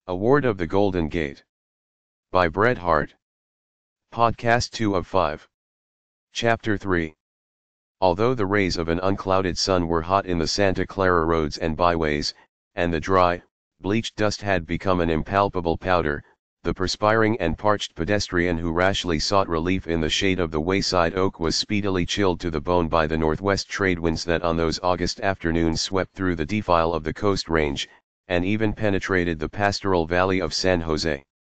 Award of the Golden Gate. By Bret Harte. Podcast 2 of 5. Chapter 3. Although the rays of an unclouded sun were hot in the Santa Clara roads and byways, and the dry, bleached dust had become an impalpable powder, the perspiring and parched pedestrian who rashly sought relief in the shade of the wayside oak was speedily chilled to the bone by the northwest trade winds that on those August afternoons swept through the defile of the Coast Range, and even penetrated the pastoral valley of San Jose.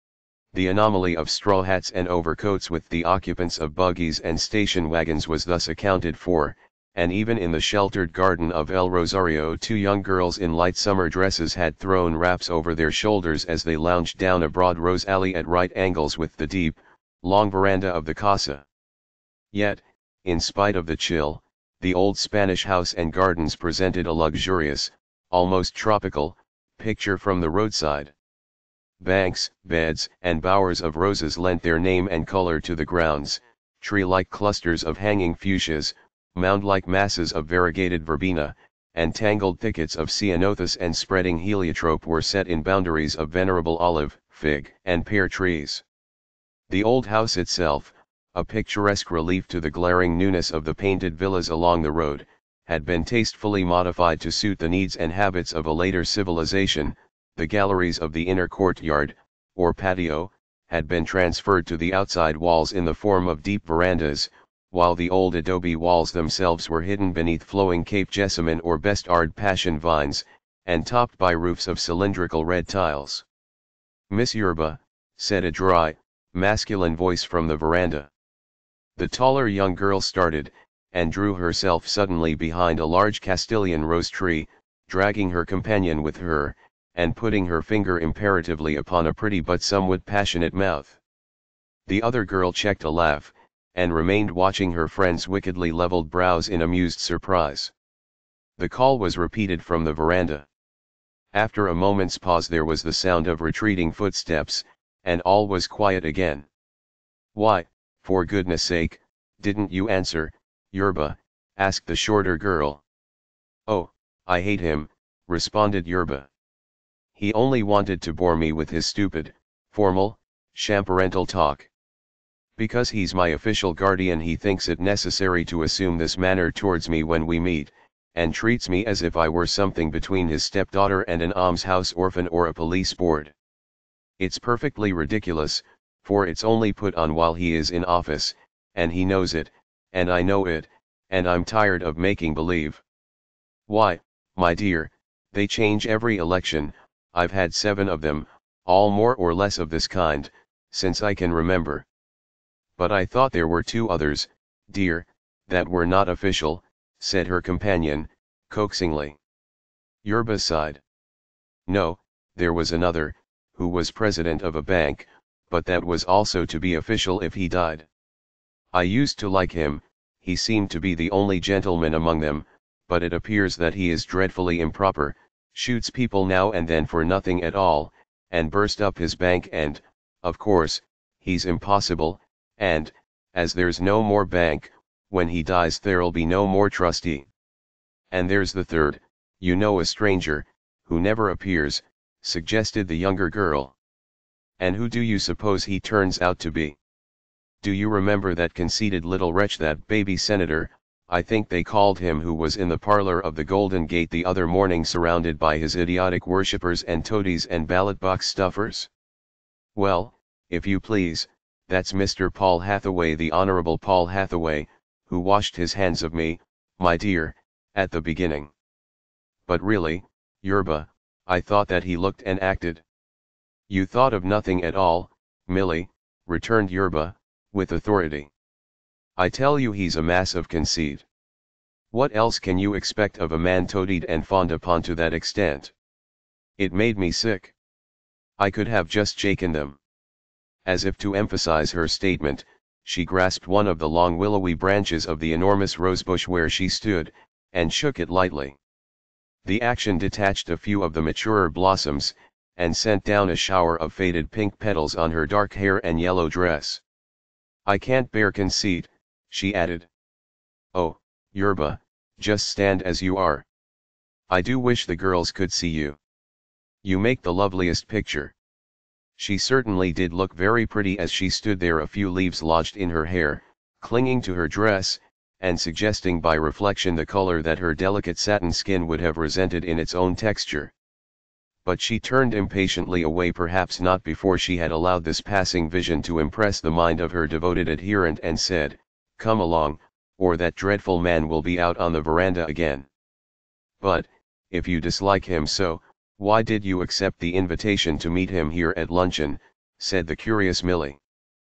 The anomaly of straw hats and overcoats with the occupants of buggies and station wagons was thus accounted for, and even in the sheltered garden of El Rosario 2 young girls in light summer dresses had thrown wraps over their shoulders as they lounged down a broad rose alley at right angles with the deep, long veranda of the casa. Yet, in spite of the chill, the old Spanish house and gardens presented a luxurious, almost tropical, picture from the roadside. Banks, beds, and bowers of roses lent their name and color to the grounds, tree-like clusters of hanging fuchsias, mound-like masses of variegated verbena, and tangled thickets of ceanothus and spreading heliotrope were set in boundaries of venerable olive, fig, and pear trees. The old house itself, a picturesque relief to the glaring newness of the painted villas along the road, had been tastefully modified to suit the needs and habits of a later civilization. The galleries of the inner courtyard, or patio, had been transferred to the outside walls in the form of deep verandas, while the old adobe walls themselves were hidden beneath flowing Cape jessamine or best-ard passion vines, and topped by roofs of cylindrical red tiles. "Miss Yerba," said a dry, masculine voice from the veranda. The taller young girl started, and drew herself suddenly behind a large Castilian rose tree, dragging her companion with her, and putting her finger imperatively upon a pretty but somewhat passionate mouth. The other girl checked a laugh, and remained watching her friend's wickedly leveled brows in amused surprise. The call was repeated from the veranda. After a moment's pause there was the sound of retreating footsteps, and all was quiet again. "Why, for goodness sake, didn't you answer, Yerba?" asked the shorter girl. "Oh, I hate him," responded Yerba. "He only wanted to bore me with his stupid, formal, shamparental talk. Because he's my official guardian he thinks it necessary to assume this manner towards me when we meet, and treats me as if I were something between his stepdaughter and an almshouse orphan or a police board. It's perfectly ridiculous, for it's only put on while he is in office, and he knows it, and I know it, and I'm tired of making believe. Why, my dear, they change every election. I've had 7 of them, all more or less of this kind, since I can remember." "But I thought there were 2 others, dear, that were not official," said her companion, coaxingly. Yerba sighed. "No, there was another, who was president of a bank, but that was also to be official if he died. I used to like him, he seemed to be the only gentleman among them, but it appears that he is dreadfully improper, shoots people now and then for nothing at all, and burst up his bank and, of course, he's impossible, and, as there's no more bank, when he dies there'll be no more trustee. And there's the third, you know, a stranger, who never appears," suggested the younger girl. "And who do you suppose he turns out to be? Do you remember that conceited little wretch, that baby senator, I think they called him, who was in the parlor of the Golden Gate the other morning surrounded by his idiotic worshippers and toadies and ballot box stuffers? Well, if you please, that's Mr. Paul Hathaway, the Honorable Paul Hathaway, who washed his hands of me, my dear, at the beginning. But really, Yerba, I thought that he looked and acted." "You thought of nothing at all, Millie," returned Yerba, with authority. "I tell you he's a mass of conceit. What else can you expect of a man toadied and fawned upon to that extent? It made me sick. I could have just shaken them." As if to emphasize her statement, she grasped one of the long willowy branches of the enormous rosebush where she stood, and shook it lightly. The action detached a few of the maturer blossoms, and sent down a shower of faded pink petals on her dark hair and yellow dress. "I can't bear conceit," she added. "Oh, Yerba, just stand as you are. I do wish the girls could see you. You make the loveliest picture. She certainly did look very pretty as she stood there, a few leaves lodged in her hair, clinging to her dress, and suggesting by reflection the color that her delicate satin skin would have resented in its own texture. But she turned impatiently away, perhaps not before she had allowed this passing vision to impress the mind of her devoted adherent, and said, "Come along, or that dreadful man will be out on the veranda again." "But, if you dislike him so, why did you accept the invitation to meet him here at luncheon?" said the curious Millie.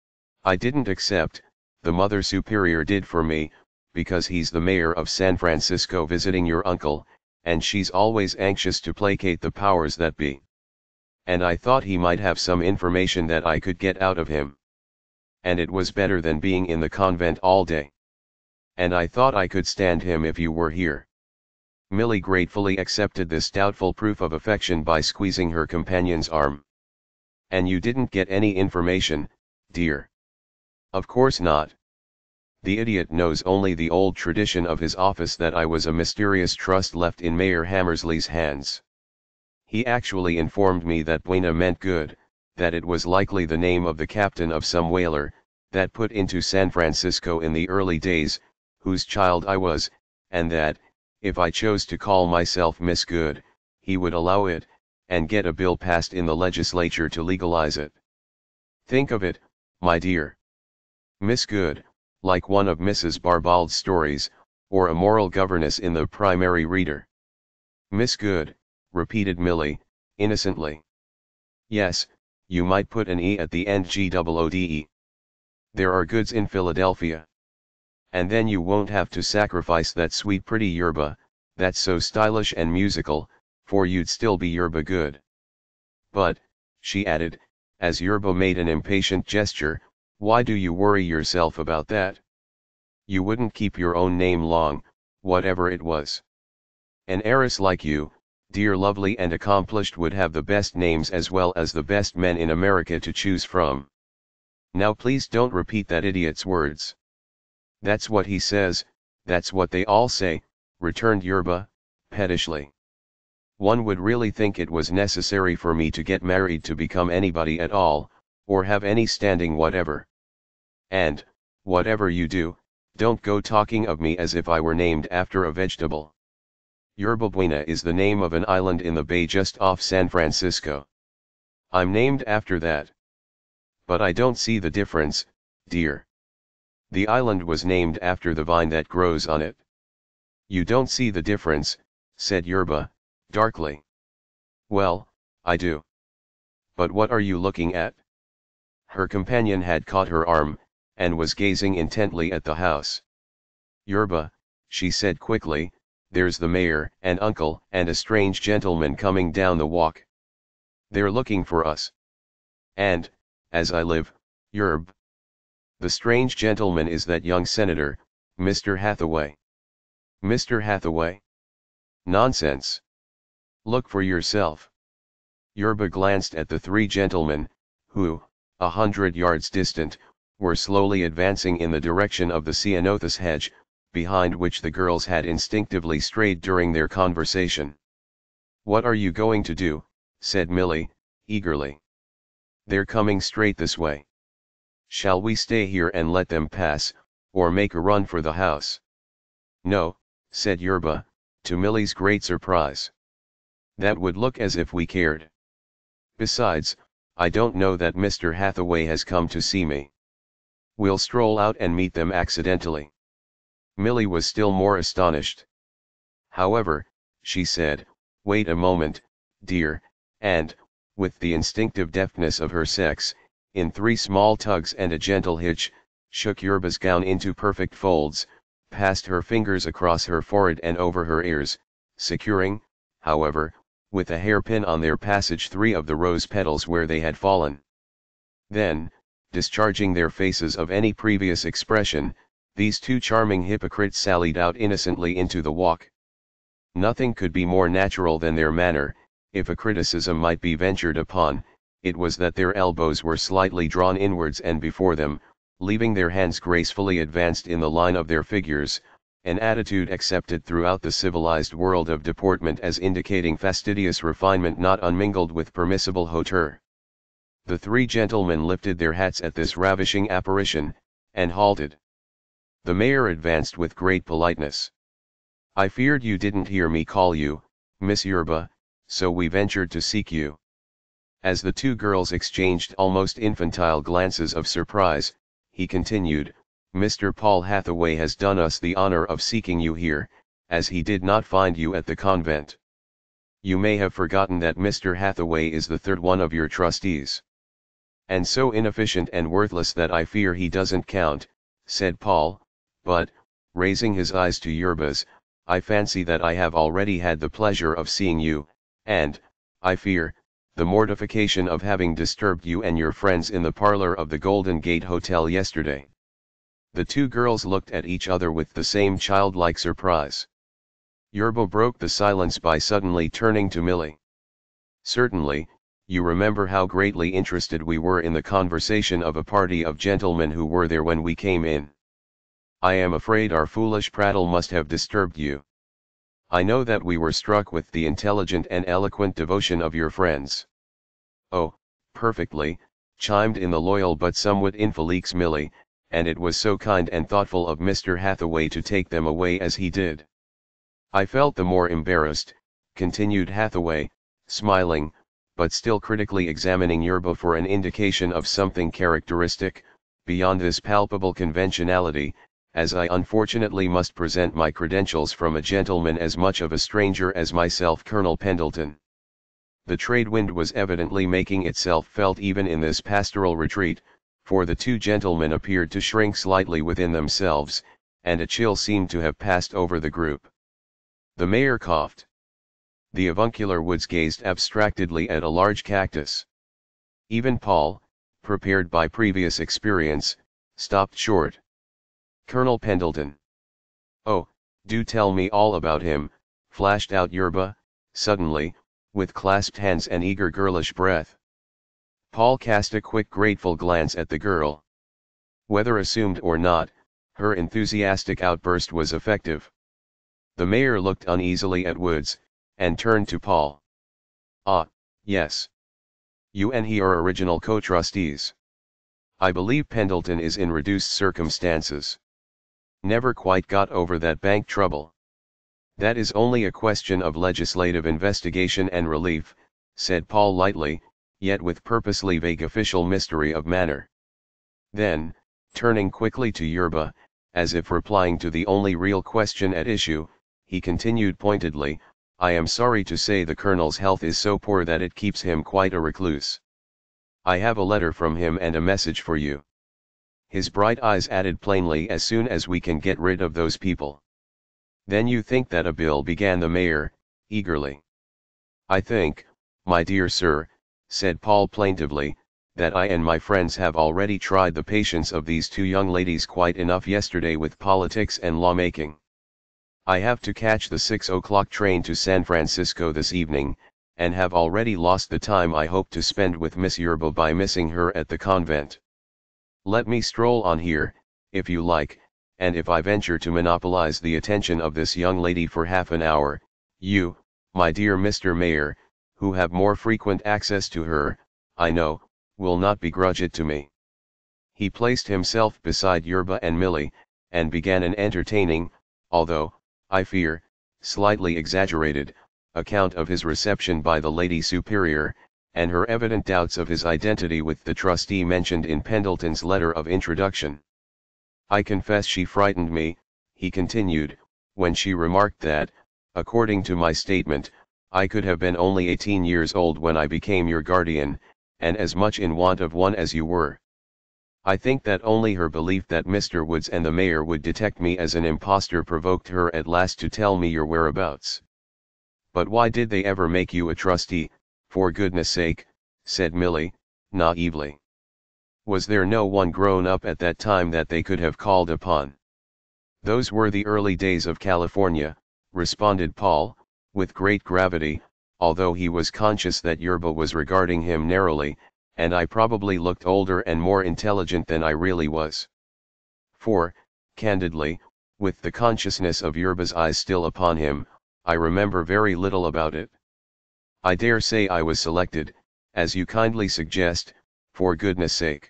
"I didn't accept, the Mother Superior did for me, because he's the mayor of San Francisco visiting your uncle, and she's always anxious to placate the powers that be. And I thought he might have some information that I could get out of him. And it was better than being in the convent all day. And I thought I could stand him if you were here." Millie gratefully accepted this doubtful proof of affection by squeezing her companion's arm. "And you didn't get any information, dear?" "Of course not. The idiot knows only the old tradition of his office, that I was a mysterious trust left in Mayor Hammersley's hands. He actually informed me that Buena meant good, that it was likely the name of the captain of some whaler, that put into San Francisco in the early days, whose child I was, and that, if I chose to call myself Miss Good, he would allow it, and get a bill passed in the legislature to legalize it. Think of it, my dear. Miss Good, like one of Mrs. Barbauld's stories, or a moral governess in the Primary Reader." "Miss Good," repeated Millie, innocently. "Yes, you might put an E at the end, Goode. There are goods in Philadelphia. And then you won't have to sacrifice that sweet pretty yerba, that's so stylish and musical, for you'd still be yerba good. But," she added, as Yerba made an impatient gesture, "why do you worry yourself about that? You wouldn't keep your own name long, whatever it was. An heiress like you, dear, lovely and accomplished, would have the best names as well as the best men in America to choose from." "Now please don't repeat that idiot's words." "That's what he says, that's what they all say," returned Yerba, pettishly. "One would really think it was necessary for me to get married to become anybody at all, or have any standing whatever. And, whatever you do, don't go talking of me as if I were named after a vegetable. Yerba Buena is the name of an island in the bay just off San Francisco. I'm named after that. But I don't see the difference, dear. The island was named after the vine that grows on it." "You don't see the difference," said Yerba, darkly. "Well, I do. But what are you looking at?" Her companion had caught her arm, and was gazing intently at the house. "Yerba," she said quickly, "there's the mayor and uncle and a strange gentleman coming down the walk. They're looking for us. And, as I live, Yerb, the strange gentleman is that young senator, Mr. Hathaway." "Mr. Hathaway? Nonsense. Look for yourself." Yerba glanced at the three gentlemen, who, 100 yards distant, were slowly advancing in the direction of the ceanothus hedge, behind which the girls had instinctively strayed during their conversation. "What are you going to do?" said Millie, eagerly. "They're coming straight this way. Shall we stay here and let them pass, or make a run for the house?" "No," said Yerba, to Millie's great surprise. "That would look as if we cared. Besides, I don't know that Mr. Hathaway has come to see me. We'll stroll out and meet them accidentally." Millie was still more astonished. "However," she said, "wait a moment, dear," and, with the instinctive deftness of her sex, in 3 small tugs and a gentle hitch, shook Yerba's gown into perfect folds, passed her fingers across her forehead and over her ears, securing, however, with a hairpin on their passage 3 of the rose petals where they had fallen. Then, discharging their faces of any previous expression, these 2 charming hypocrites sallied out innocently into the walk. Nothing could be more natural than their manner. If a criticism might be ventured upon, it was that their elbows were slightly drawn inwards and before them, leaving their hands gracefully advanced in the line of their figures, an attitude accepted throughout the civilized world of deportment as indicating fastidious refinement not unmingled with permissible hauteur. The three gentlemen lifted their hats at this ravishing apparition, and halted. The mayor advanced with great politeness. "I feared you didn't hear me call you, Miss Yerba, so we ventured to seek you." As the two girls exchanged almost infantile glances of surprise, he continued, "Mr. Paul Hathaway has done us the honor of seeking you here, as he did not find you at the convent. You may have forgotten that Mr. Hathaway is the third one of your trustees. And so inefficient and worthless that I fear he doesn't count," said Paul, "but, raising his eyes to Yerba's, I fancy that I have already had the pleasure of seeing you, and, I fear, the mortification of having disturbed you and your friends in the parlor of the Golden Gate Hotel yesterday." The two girls looked at each other with the same childlike surprise. Yerba broke the silence by suddenly turning to Milly. "Certainly, you remember how greatly interested we were in the conversation of a party of gentlemen who were there when we came in. I am afraid our foolish prattle must have disturbed you. I know that we were struck with the intelligent and eloquent devotion of your friends." "Oh, perfectly," chimed in the loyal but somewhat infelix Milly, "and it was so kind and thoughtful of Mr. Hathaway to take them away as he did." "I felt the more embarrassed," continued Hathaway, smiling, but still critically examining Yerba for an indication of something characteristic, beyond this palpable conventionality, "as I unfortunately must present my credentials from a gentleman as much of a stranger as myself, Colonel Pendleton." The trade wind was evidently making itself felt even in this pastoral retreat, for the two gentlemen appeared to shrink slightly within themselves, and a chill seemed to have passed over the group. The mayor coughed. The avuncular Woods gazed abstractedly at a large cactus. Even Paul, prepared by previous experience, stopped short. "Colonel Pendleton." "Oh, do tell me all about him," flashed out Yerba, suddenly, with clasped hands and eager girlish breath. Paul cast a quick grateful glance at the girl. Whether assumed or not, her enthusiastic outburst was effective. The mayor looked uneasily at Woods, and turned to Paul. "Ah, yes. You and he are original co-trustees. I believe Pendleton is in reduced circumstances. Never quite got over that bank trouble." "That is only a question of legislative investigation and relief," said Paul lightly, yet with purposely vague official mystery of manner. Then, turning quickly to Yerba, as if replying to the only real question at issue, he continued pointedly, "I am sorry to say the Colonel's health is so poor that it keeps him quite a recluse. I have a letter from him and a message for you." His bright eyes added plainly, "as soon as we can get rid of those people." "Then you think that a bill," began the mayor, eagerly. "I think, my dear sir," said Paul plaintively, "that I and my friends have already tried the patience of these two young ladies quite enough yesterday with politics and lawmaking. I have to catch the 6 o'clock train to San Francisco this evening, and have already lost the time I hoped to spend with Miss Yerba by missing her at the convent. Let me stroll on here, if you like, and if I venture to monopolize the attention of this young lady for half an hour, you, my dear Mr. Mayor, who have more frequent access to her, I know, will not begrudge it to me." He placed himself beside Yerba and Milly, and began an entertaining, although, I fear, slightly exaggerated, account of his reception by the Lady Superior, and her evident doubts of his identity with the trustee mentioned in Pendleton's letter of introduction. "I confess she frightened me," he continued, "when she remarked that, according to my statement, I could have been only 18 years old when I became your guardian, and as much in want of one as you were. I think that only her belief that Mr. Woods and the mayor would detect me as an impostor provoked her at last to tell me your whereabouts." "But why did they ever make you a trustee, for goodness sake?" said Milly, naively. "Was there no one grown up at that time that they could have called upon?" "Those were the early days of California," responded Paul, with great gravity, although he was conscious that Yerba was regarding him narrowly, and I probably looked older and more intelligent than I really was. "For, candidly, With the consciousness of Yerba's eyes still upon him, I remember very little about it. I dare say I was selected, as you kindly suggest, for goodness sake.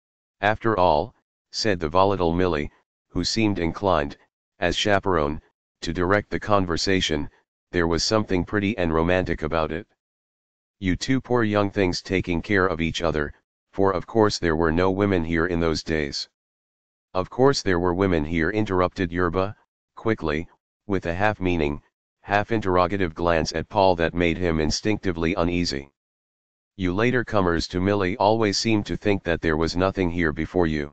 After all, said the volatile Millie, who seemed inclined, as chaperone, to direct the conversation, there was something pretty and romantic about it. You two poor young things taking care of each other, for of course there were no women here in those days. Of course there were women here, interrupted Yerba, quickly, with a half-meaning, half-interrogative glance at Paul that made him instinctively uneasy. You later comers to Millie always seemed to think that there was nothing here before you.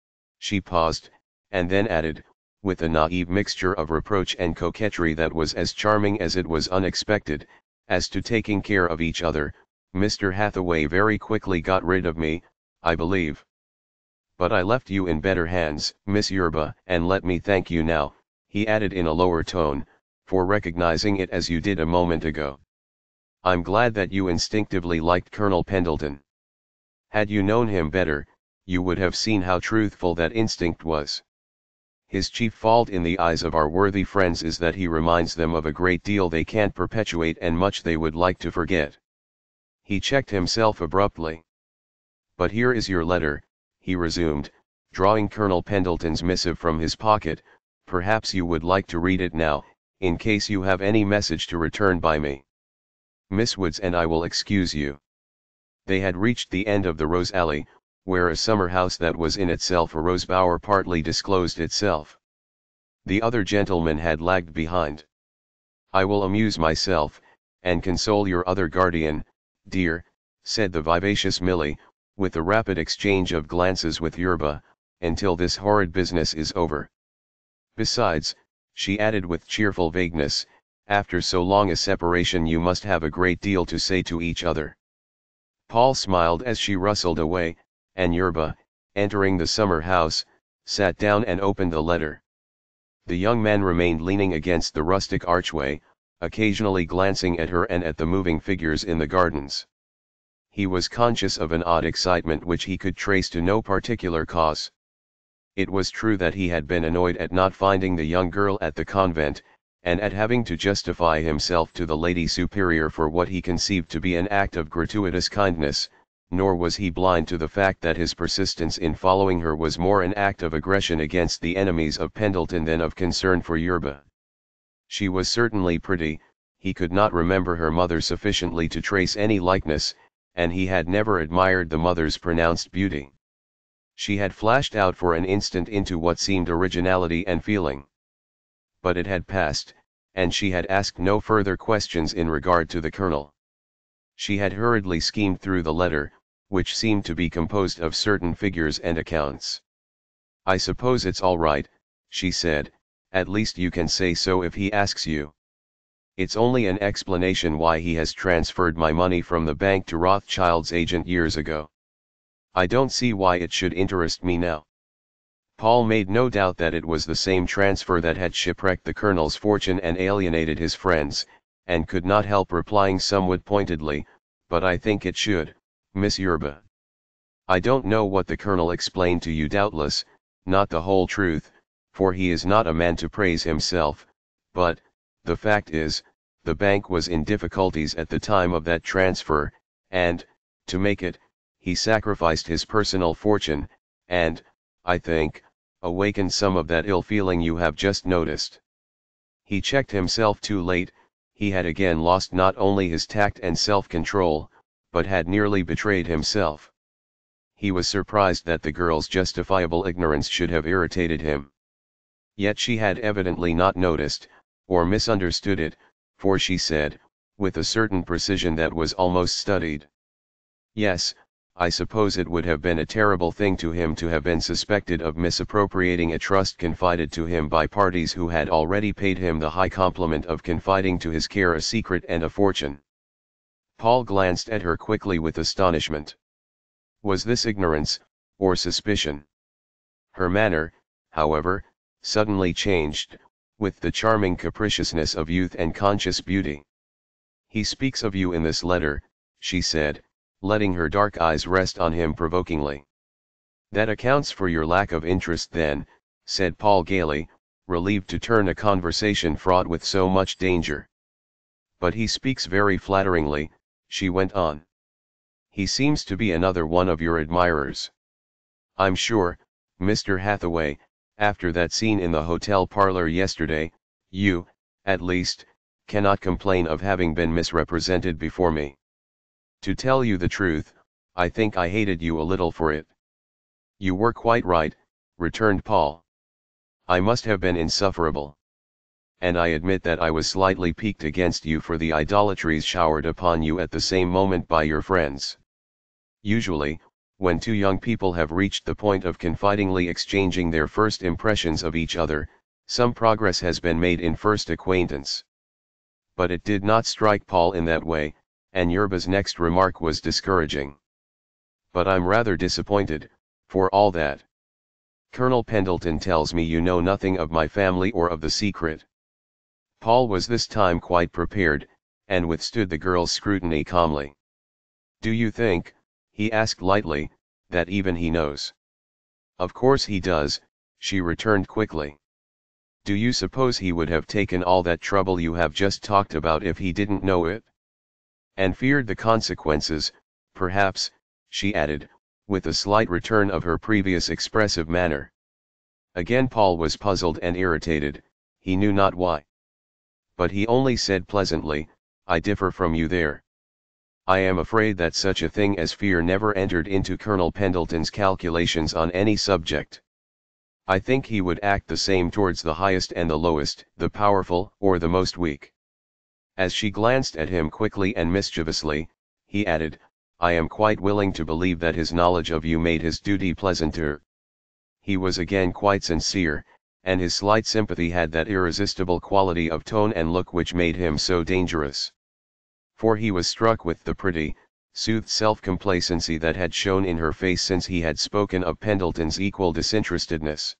She paused, and then added, with a naive mixture of reproach and coquetry that was as charming as it was unexpected, as to taking care of each other, Mr. Hathaway very quickly got rid of me, I believe. But I left you in better hands, Miss Yerba, and let me thank you now, he added in a lower tone, for recognizing it as you did a moment ago. I'm glad that you instinctively liked Colonel Pendleton. Had you known him better, you would have seen how truthful that instinct was. His chief fault in the eyes of our worthy friends is that he reminds them of a great deal they can't perpetuate and much they would like to forget. He checked himself abruptly. But here is your letter, he resumed, drawing Colonel Pendleton's missive from his pocket. Perhaps you would like to read it now, in case you have any message to return by me. Miss Woods and I will excuse you. They had reached the end of the rose alley, where a summer house that was in itself a rose bower partly disclosed itself. The other gentleman had lagged behind. I will amuse myself, and console your other guardian, dear, said the vivacious Millie, with a rapid exchange of glances with Yerba, until this horrid business is over. Besides, she added with cheerful vagueness, after so long a separation you must have a great deal to say to each other. Paul smiled as she rustled away, and Yerba, entering the summer house, sat down and opened the letter. The young man remained leaning against the rustic archway, occasionally glancing at her and at the moving figures in the gardens. He was conscious of an odd excitement which he could trace to no particular cause. It was true that he had been annoyed at not finding the young girl at the convent, and at having to justify himself to the Lady Superior for what he conceived to be an act of gratuitous kindness, nor was he blind to the fact that his persistence in following her was more an act of aggression against the enemies of Pendleton than of concern for Yerba. She was certainly pretty, he could not remember her mother sufficiently to trace any likeness, and he had never admired the mother's pronounced beauty. She had flashed out for an instant into what seemed originality and feeling. But it had passed, and she had asked no further questions in regard to the colonel. She had hurriedly skimmed through the letter, which seemed to be composed of certain figures and accounts. I suppose it's all right, she said, at least you can say so if he asks you. It's only an explanation why he has transferred my money from the bank to Rothschild's agent years ago. I don't see why it should interest me now. Paul made no doubt that it was the same transfer that had shipwrecked the colonel's fortune and alienated his friends, and could not help replying somewhat pointedly, but I think it should, Miss Yerba. I don't know what the colonel explained to you, doubtless, not the whole truth, for he is not a man to praise himself, but, the fact is, the bank was in difficulties at the time of that transfer, and, to make it, he sacrificed his personal fortune, and, I think, awakened some of that ill feeling you have just noticed. He checked himself too late, he had again lost not only his tact and self-control, but had nearly betrayed himself. He was surprised that the girl's justifiable ignorance should have irritated him. Yet she had evidently not noticed, or misunderstood it, for she said, with a certain precision that was almost studied. Yes, I suppose it would have been a terrible thing to him to have been suspected of misappropriating a trust confided to him by parties who had already paid him the high compliment of confiding to his care a secret and a fortune. Paul glanced at her quickly with astonishment. Was this ignorance, or suspicion? Her manner, however, suddenly changed, with the charming capriciousness of youth and conscious beauty. He speaks of you in this letter, she said, letting her dark eyes rest on him provokingly. That accounts for your lack of interest then, said Paul gaily, relieved to turn a conversation fraught with so much danger. But he speaks very flatteringly, she went on. He seems to be another one of your admirers. I'm sure, Mr. Hathaway, after that scene in the hotel parlor yesterday, you, at least, cannot complain of having been misrepresented before me. To tell you the truth, I think I hated you a little for it. You were quite right, returned Paul. I must have been insufferable. And I admit that I was slightly piqued against you for the idolatries showered upon you at the same moment by your friends. Usually, when two young people have reached the point of confidingly exchanging their first impressions of each other, some progress has been made in first acquaintance. But it did not strike Paul in that way, and Yerba's next remark was discouraging. But I'm rather disappointed, for all that. Colonel Pendleton tells me you know nothing of my family or of the secret. Paul was this time quite prepared, and withstood the girl's scrutiny calmly. Do you think, he asked lightly, that even he knows? Of course he does, she returned quickly. Do you suppose he would have taken all that trouble you have just talked about if he didn't know it? And feared the consequences, perhaps, she added, with a slight return of her previous expressive manner. Again Paul was puzzled and irritated, he knew not why. But he only said pleasantly, I differ from you there. I am afraid that such a thing as fear never entered into Colonel Pendleton's calculations on any subject. I think he would act the same towards the highest and the lowest, the powerful or the most weak. As she glanced at him quickly and mischievously, he added, I am quite willing to believe that his knowledge of you made his duty pleasanter. He was again quite sincere, and his slight sympathy had that irresistible quality of tone and look which made him so dangerous. For he was struck with the pretty, soothed self-complacency that had shone in her face since he had spoken of Pendleton's equal disinterestedness.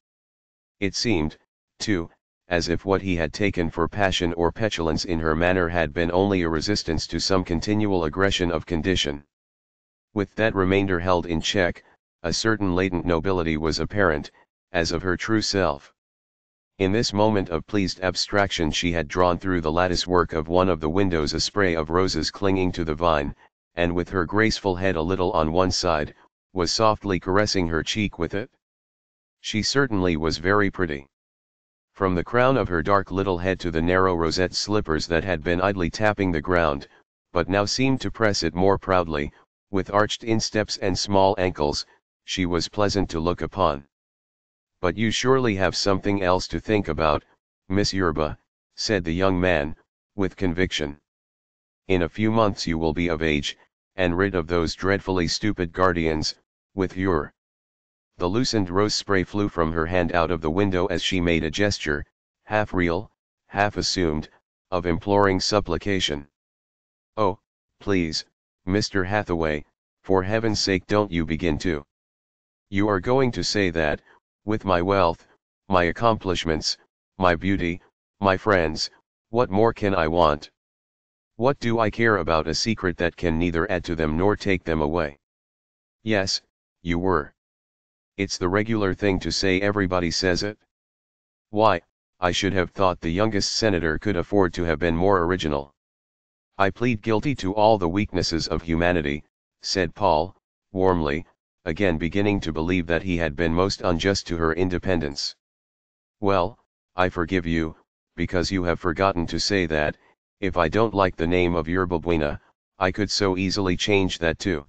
It seemed, too, as if what he had taken for passion or petulance in her manner had been only a resistance to some continual aggression of condition. With that remainder held in check, a certain latent nobility was apparent, as of her true self. In this moment of pleased abstraction she had drawn through the lattice-work of one of the windows a spray of roses clinging to the vine, and with her graceful head a little on one side, was softly caressing her cheek with it. She certainly was very pretty. From the crown of her dark little head to the narrow rosette slippers that had been idly tapping the ground, but now seemed to press it more proudly, with arched insteps and small ankles, she was pleasant to look upon. But you surely have something else to think about, Miss Yerba, said the young man, with conviction. In a few months you will be of age, and rid of those dreadfully stupid guardians, with your... The loosened rose spray flew from her hand out of the window as she made a gesture, half real, half assumed, of imploring supplication. Oh, please, Mr. Hathaway, for heaven's sake don't you begin to. You are going to say that, with my wealth, my accomplishments, my beauty, my friends, what more can I want? What do I care about a secret that can neither add to them nor take them away? Yes, you were. It's the regular thing to say, everybody says it. Why, I should have thought the youngest senator could afford to have been more original. I plead guilty to all the weaknesses of humanity, said Paul, warmly, again beginning to believe that he had been most unjust to her independence. Well, I forgive you, because you have forgotten to say that, if I don't like the name of Yerba Buena, I could so easily change that too.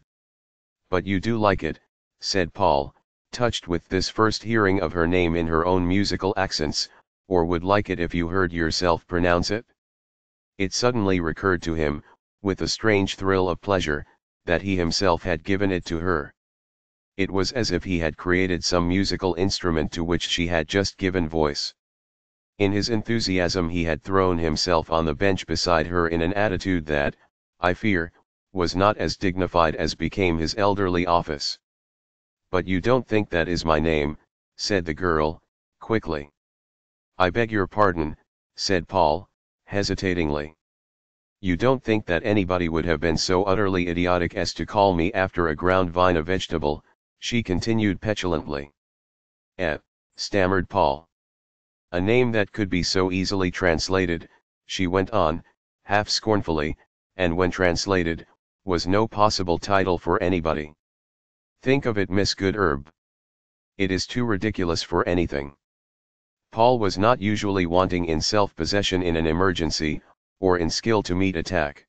But you do like it, said Paul, touched with this first hearing of her name in her own musical accents, or would like it if you heard yourself pronounce it? It suddenly recurred to him, with a strange thrill of pleasure, that he himself had given it to her. It was as if he had created some musical instrument to which she had just given voice. In his enthusiasm he had thrown himself on the bench beside her in an attitude that, I fear, was not as dignified as became his elderly office. But you don't think that is my name, said the girl, quickly. I beg your pardon, said Paul, hesitatingly. You don't think that anybody would have been so utterly idiotic as to call me after a ground vine a vegetable, she continued petulantly. Stammered Paul. A name that could be so easily translated, she went on, half scornfully, and when translated, was no possible title for anybody. Think of it, Miss Goodherb. It is too ridiculous for anything. Paul was not usually wanting in self-possession in an emergency, or in skill to meet attack.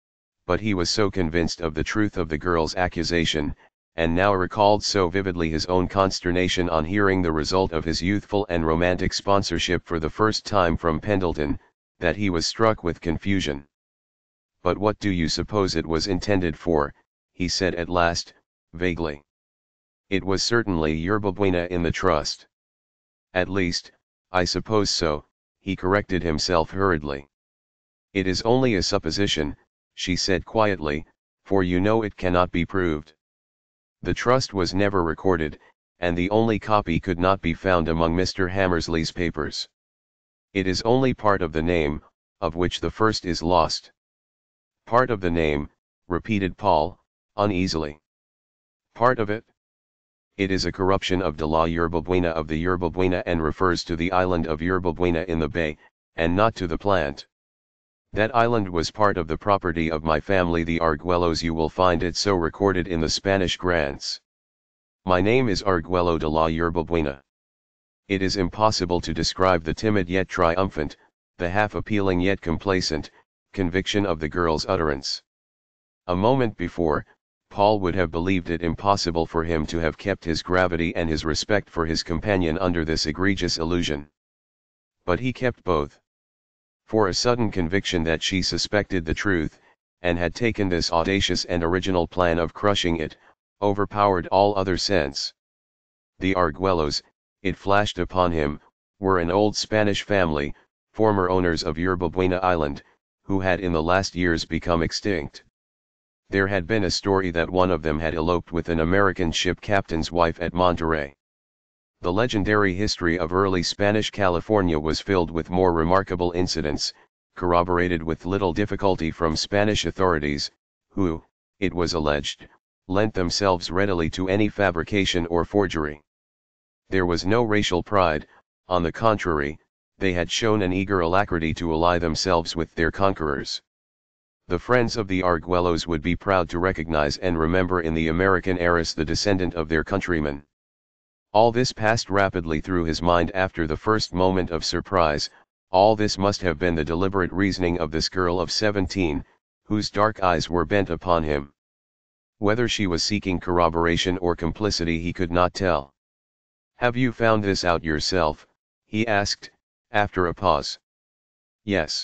But he was so convinced of the truth of the girl's accusation, and now recalled so vividly his own consternation on hearing the result of his youthful and romantic sponsorship for the first time from Pendleton, that he was struck with confusion. "But what do you suppose it was intended for?" he said at last, vaguely. "It was certainly yerba buena in the trust." "At least, I suppose so," he corrected himself hurriedly. "It is only a supposition," she said quietly, "for you know it cannot be proved. The trust was never recorded, and the only copy could not be found among Mr. Hammersley's papers. It is only part of the name, of which the first is lost." "Part of the name," repeated Paul, uneasily. "Part of it? It is a corruption of de la Yerba Buena of the Yerba Buena and refers to the island of Yerba Buena in the bay, and not to the plant. That island was part of the property of my family the Arguellos. You will find it so recorded in the Spanish grants. My name is Arguello de la Yerba Buena." It is impossible to describe the timid yet triumphant, the half-appealing yet complacent, conviction of the girl's utterance. A moment before, Paul would have believed it impossible for him to have kept his gravity and his respect for his companion under this egregious illusion. But he kept both. For a sudden conviction that she suspected the truth, and had taken this audacious and original plan of crushing it, overpowered all other sense. The Arguellos, it flashed upon him, were an old Spanish family, former owners of Yerba Buena Island, who had in the last years become extinct. There had been a story that one of them had eloped with an American ship captain's wife at Monterey. The legendary history of early Spanish California was filled with more remarkable incidents, corroborated with little difficulty from Spanish authorities, who, it was alleged, lent themselves readily to any fabrication or forgery. There was no racial pride, on the contrary, they had shown an eager alacrity to ally themselves with their conquerors. The friends of the Arguellos would be proud to recognize and remember in the American heiress the descendant of their countrymen. All this passed rapidly through his mind after the first moment of surprise. All this must have been the deliberate reasoning of this girl of 17, whose dark eyes were bent upon him. Whether she was seeking corroboration or complicity he could not tell. "Have you found this out yourself?" he asked, after a pause. "Yes.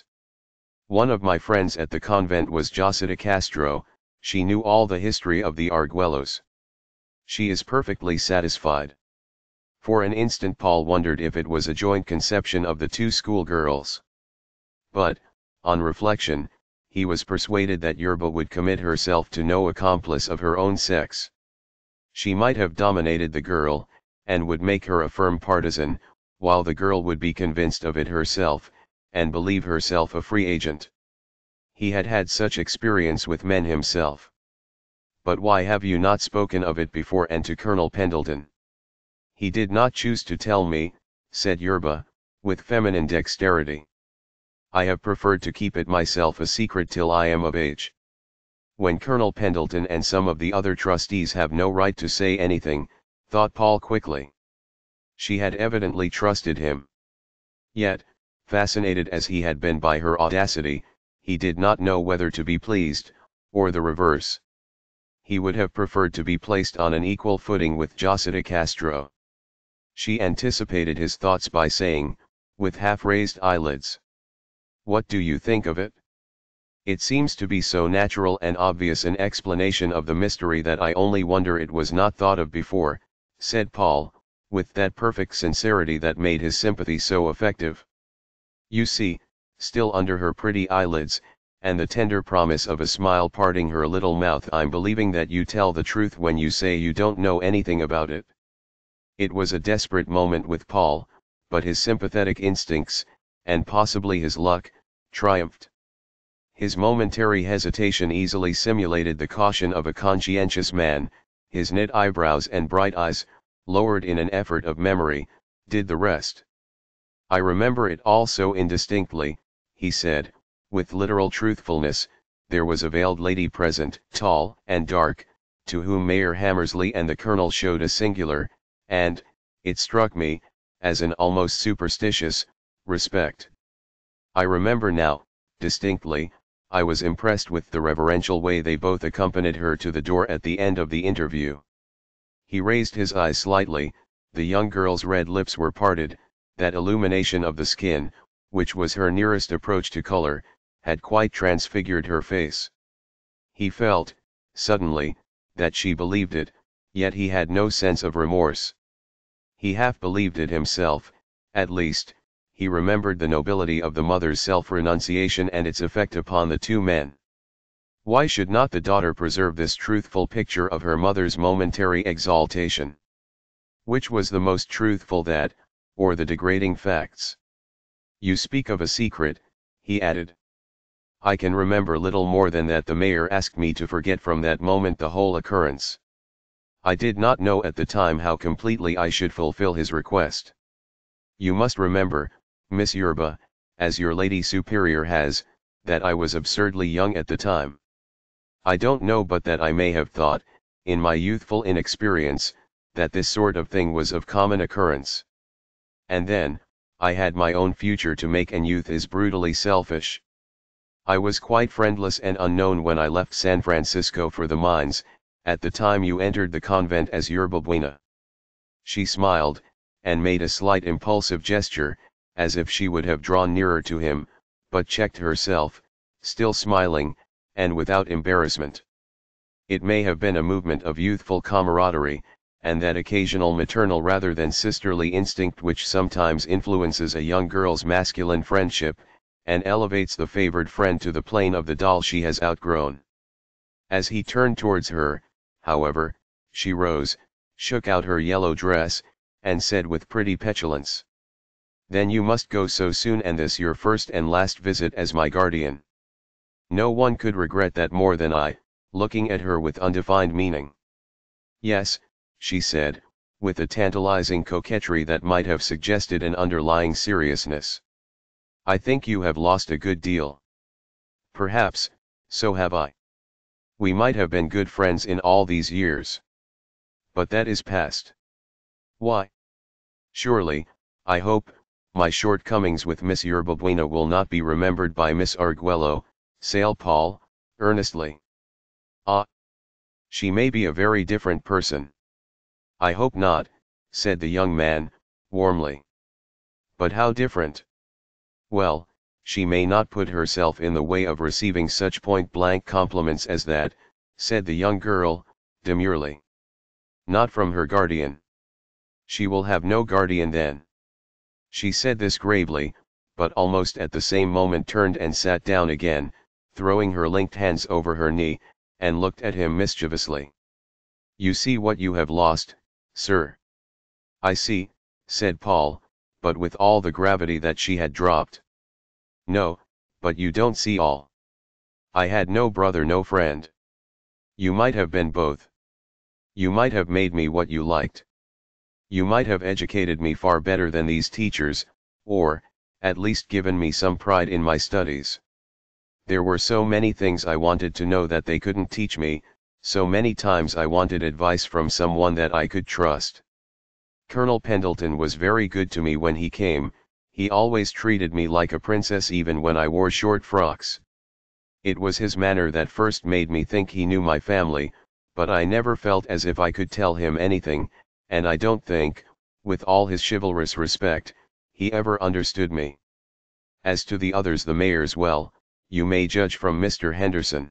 One of my friends at the convent was Josita Castro. She knew all the history of the Arguellos. She is perfectly satisfied." For an instant Paul wondered if it was a joint conception of the two schoolgirls. But, on reflection, he was persuaded that Yerba would commit herself to no accomplice of her own sex. She might have dominated the girl, and would make her a firm partisan, while the girl would be convinced of it herself, and believe herself a free agent. He had had such experience with men himself. "But why have you not spoken of it before and to Colonel Pendleton?" "He did not choose to tell me," said Yerba, with feminine dexterity. "I have preferred to keep it myself a secret till I am of age." "When Colonel Pendleton and some of the other trustees have no right to say anything," thought Paul quickly. She had evidently trusted him. Yet, fascinated as he had been by her audacity, he did not know whether to be pleased, or the reverse. He would have preferred to be placed on an equal footing with Josita Castro. She anticipated his thoughts by saying, with half-raised eyelids, "What do you think of it? It seems to be so natural and obvious an explanation of the mystery that I only wonder it was not thought of before," said Paul, with that perfect sincerity that made his sympathy so effective. You see, still under her pretty eyelids, and the tender promise of a smile parting her little mouth, I'm believing that you tell the truth when you say you don't know anything about it. It was a desperate moment with Paul, but his sympathetic instincts, and possibly his luck, triumphed. His momentary hesitation easily simulated the caution of a conscientious man. His knit eyebrows and bright eyes, lowered in an effort of memory, did the rest. I remember it all so indistinctly, he said, with literal truthfulness. There was a veiled lady present, tall and dark, to whom Mayor Hammersley and the Colonel showed a singular, and, it struck me, as an almost superstitious, respect. I remember now, distinctly, I was impressed with the reverential way they both accompanied her to the door at the end of the interview. He raised his eyes slightly, the young girl's red lips were parted, that illumination of the skin, which was her nearest approach to color, had quite transfigured her face. He felt, suddenly, that she believed it, yet he had no sense of remorse. He half believed it himself, at least. He remembered the nobility of the mother's self-renunciation and its effect upon the two men. Why should not the daughter preserve this truthful picture of her mother's momentary exaltation? Which was the most truthful, that, or the degrading facts? You speak of a secret, he added. I can remember little more than that the mayor asked me to forget from that moment the whole occurrence. I did not know at the time how completely I should fulfill his request. You must remember, Miss Yerba, as your lady superior has, that I was absurdly young at the time. I don't know but that I may have thought, in my youthful inexperience, that this sort of thing was of common occurrence. And then, I had my own future to make, and youth is brutally selfish. I was quite friendless and unknown when I left San Francisco for the mines, at the time you entered the convent as Yerba Buena. She smiled, and made a slight impulsive gesture, as if she would have drawn nearer to him, but checked herself, still smiling, and without embarrassment. It may have been a movement of youthful camaraderie, and that occasional maternal rather than sisterly instinct which sometimes influences a young girl's masculine friendship, and elevates the favored friend to the plane of the doll she has outgrown. As he turned towards her, however, she rose, shook out her yellow dress, and said with pretty petulance, "Then you must go so soon, and this your first and last visit as my guardian." No one could regret that more than I, looking at her with undefined meaning. "Yes," she said, with a tantalizing coquetry that might have suggested an underlying seriousness. "I think you have lost a good deal." "Perhaps, so have I. We might have been good friends in all these years. But that is past." "Why?" "Surely, I hope, my shortcomings with Miss Yerba Buena will not be remembered by Miss Arguello," said Paul, earnestly. "Ah! She may be a very different person." "I hope not," said the young man, warmly. "But how different?" "Well, she may not put herself in the way of receiving such point-blank compliments as that," said the young girl, demurely. "Not from her guardian." "She will have no guardian then." She said this gravely, but almost at the same moment turned and sat down again, throwing her linked hands over her knee, and looked at him mischievously. "You see what you have lost, sir." "I see," said Paul, but with all the gravity that she had dropped. "No, but you don't see all. I had no brother, no friend. You might have been both. You might have made me what you liked. You might have educated me far better than these teachers, or, at least given me some pride in my studies. There were so many things I wanted to know that they couldn't teach me, so many times I wanted advice from someone that I could trust. Colonel Pendleton was very good to me when he came. He always treated me like a princess even when I wore short frocks. It was his manner that first made me think he knew my family, but I never felt as if I could tell him anything, and I don't think, with all his chivalrous respect, he ever understood me. As to the others, the mayors, well, you may judge from Mr. Henderson.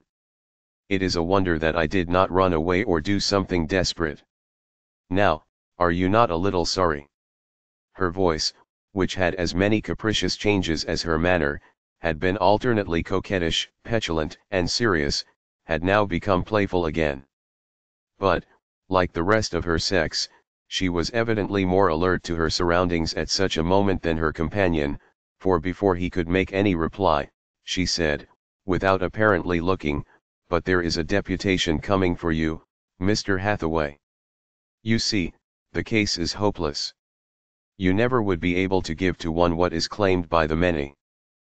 It is a wonder that I did not run away or do something desperate. Now, are you not a little sorry?" Her voice, which had as many capricious changes as her manner, had been alternately coquettish, petulant, and serious, had now become playful again. But, like the rest of her sex, she was evidently more alert to her surroundings at such a moment than her companion, for before he could make any reply, she said, without apparently looking, "But there is a deputation coming for you, Mr. Hathaway. You see, the case is hopeless." You never would be able to give to one what is claimed by the many.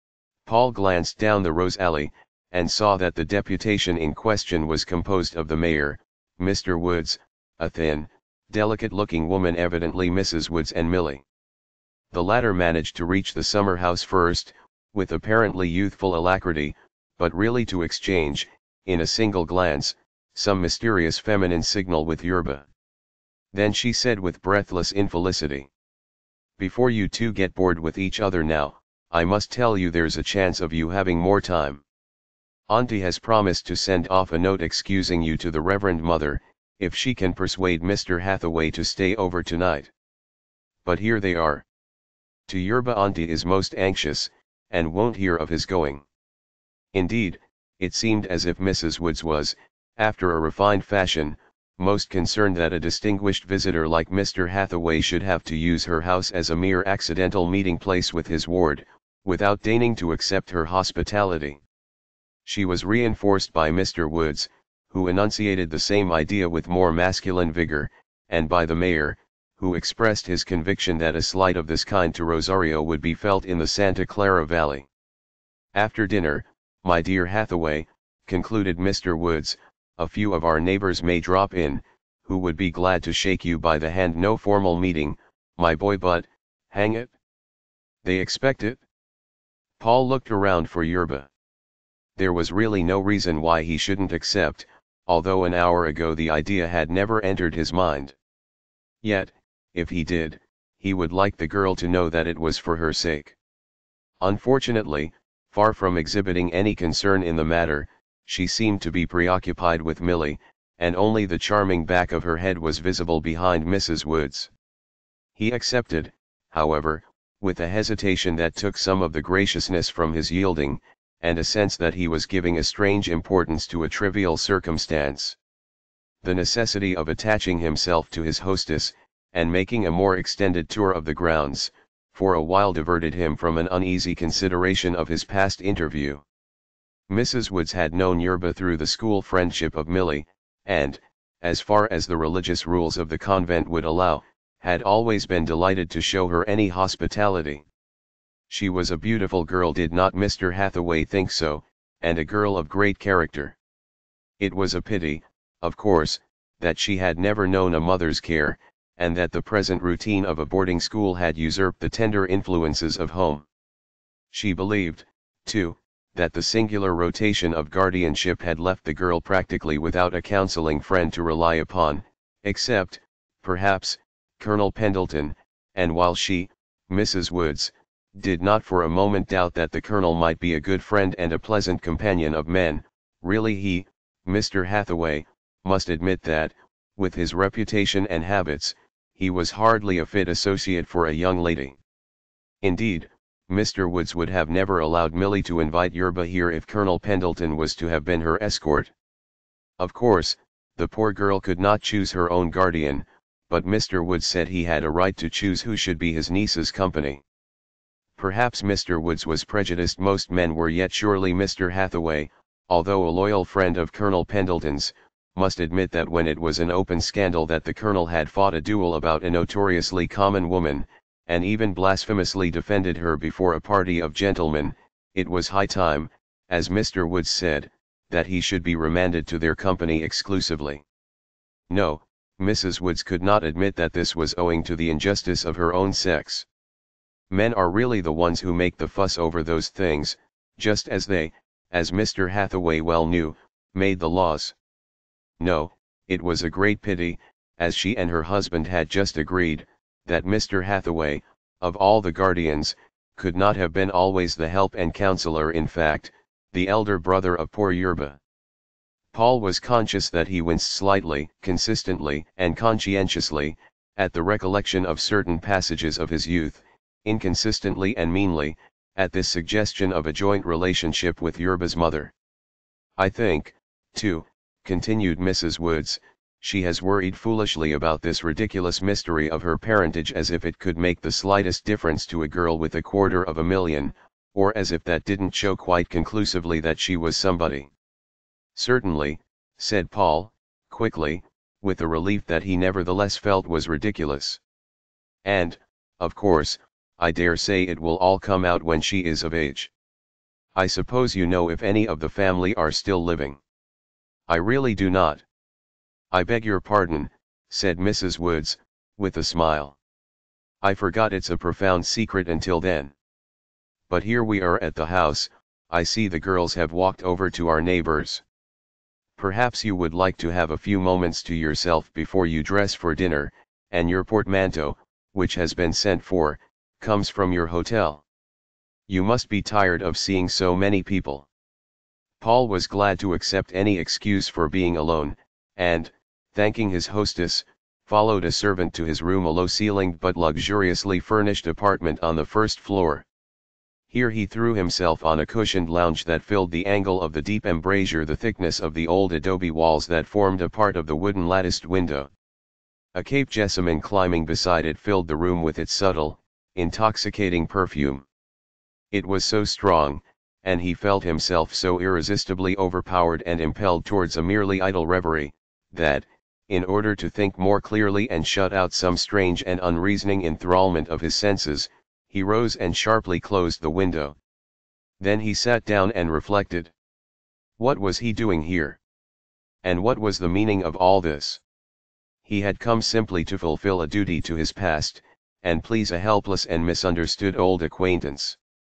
Paul glanced down the rose alley, and saw that the deputation in question was composed of the mayor, Mr. Woods, a thin, delicate-looking woman evidently Mrs. Woods, and Millie. The latter managed to reach the summer house first, with apparently youthful alacrity, but really to exchange, in a single glance, some mysterious feminine signal with Yerba. Then she said with breathless infelicity, "Before you two get bored with each other now, I must tell you there's a chance of you having more time. Auntie has promised to send off a note excusing you to the Reverend Mother, if she can persuade Mr. Hathaway to stay over tonight. But here they are. To Yerba, Auntie is most anxious, and won't hear of his going." Indeed, it seemed as if Mrs. Woods was, after a refined fashion, most concerned that a distinguished visitor like Mr. Hathaway should have to use her house as a mere accidental meeting place with his ward, without deigning to accept her hospitality. She was reinforced by Mr. Woods, who enunciated the same idea with more masculine vigor, and by the mayor, who expressed his conviction that a slight of this kind to Rosario would be felt in the Santa Clara Valley. "After dinner, my dear Hathaway," concluded Mr. Woods, "a few of our neighbors may drop in, who would be glad to shake you by the hand. No formal meeting, my boy, but, hang it, they expect it." Paul looked around for Yerba. There was really no reason why he shouldn't accept, although an hour ago the idea had never entered his mind. Yet, if he did, he would like the girl to know that it was for her sake. Unfortunately, far from exhibiting any concern in the matter, she seemed to be preoccupied with Millie, and only the charming back of her head was visible behind Mrs. Woods. He accepted, however, with a hesitation that took some of the graciousness from his yielding, and a sense that he was giving a strange importance to a trivial circumstance. The necessity of attaching himself to his hostess, and making a more extended tour of the grounds, for a while diverted him from an uneasy consideration of his past interview. Mrs. Woods had known Yerba through the school friendship of Millie, and, as far as the religious rules of the convent would allow, had always been delighted to show her any hospitality. She was a beautiful girl, did not Mr. Hathaway think so, and a girl of great character. It was a pity, of course, that she had never known a mother's care, and that the present routine of a boarding school had usurped the tender influences of home. She believed, too, that the singular rotation of guardianship had left the girl practically without a counseling friend to rely upon, except, perhaps, Colonel Pendleton, and while she, Mrs. Woods, did not for a moment doubt that the Colonel might be a good friend and a pleasant companion of men, really he, Mr. Hathaway, must admit that, with his reputation and habits, he was hardly a fit associate for a young lady. Indeed, Mr. Woods would have never allowed Millie to invite Yerba here if Colonel Pendleton was to have been her escort. Of course, the poor girl could not choose her own guardian, but Mr. Woods said he had a right to choose who should be his niece's company. Perhaps Mr. Woods was prejudiced, most men were, yet surely Mr. Hathaway, although a loyal friend of Colonel Pendleton's, must admit that when it was an open scandal that the Colonel had fought a duel about a notoriously common woman, and even blasphemously defended her before a party of gentlemen, it was high time, as Mr. Woods said, that he should be remanded to their company exclusively. No, Mrs. Woods could not admit that this was owing to the injustice of her own sex. Men are really the ones who make the fuss over those things, just as they, as Mr. Hathaway well knew, made the laws. No, it was a great pity, as she and her husband had just agreed, that Mr. Hathaway, of all the guardians, could not have been always the help and counselor, in fact, the elder brother of poor Yerba. Paul was conscious that he winced slightly, consistently and conscientiously, at the recollection of certain passages of his youth, inconsistently and meanly, at this suggestion of a joint relationship with Yerba's mother. "I think, too," continued Mrs. Woods, "she has worried foolishly about this ridiculous mystery of her parentage, as if it could make the slightest difference to a girl with $250,000, or as if that didn't show quite conclusively that she was somebody." "Certainly," said Paul, quickly, with a relief that he nevertheless felt was ridiculous. "And, Of course, I dare say it will all come out when she is of age. I suppose you know if any of the family are still living?" "I really do not." "I beg your pardon," said Mrs. Woods, with a smile. "I forgot it's a profound secret until then. But here we are at the house. I see the girls have walked over to our neighbors. Perhaps you would like to have a few moments to yourself before you dress for dinner, and your portmanteau, which has been sent for, comes from your hotel. You must be tired of seeing so many people." Paul was glad to accept any excuse for being alone, and, thanking his hostess, followed a servant to his room, a low-ceilinged but luxuriously furnished apartment on the first floor. Here he threw himself on a cushioned lounge that filled the angle of the deep embrasure, the thickness of the old adobe walls that formed a part of the wooden latticed window. A Cape jessamine climbing beside it filled the room with its subtle, intoxicating perfume. It was so strong, and he felt himself so irresistibly overpowered and impelled towards a merely idle reverie, that, in order to think more clearly and shut out some strange and unreasoning enthrallment of his senses, he rose and sharply closed the window. Then he sat down and reflected. What was he doing here? And what was the meaning of all this? He had come simply to fulfill a duty to his past, and please a helpless and misunderstood old acquaintance.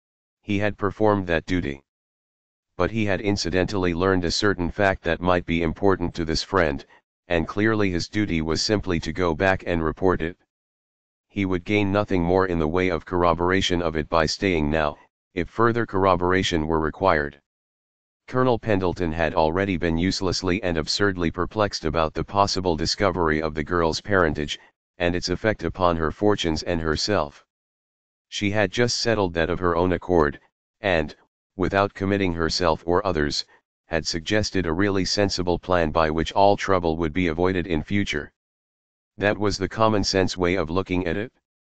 He had performed that duty. But he had incidentally learned a certain fact that might be important to this friend, and clearly his duty was simply to go back and report it. He would gain nothing more in the way of corroboration of it by staying now, if further corroboration were required. Colonel Pendleton had already been uselessly and absurdly perplexed about the possible discovery of the girl's parentage, and its effect upon her fortunes and herself. She had just settled that of her own accord, and, without committing herself or others, had suggested a really sensible plan by which all trouble would be avoided in future. That was the common-sense way of looking at it.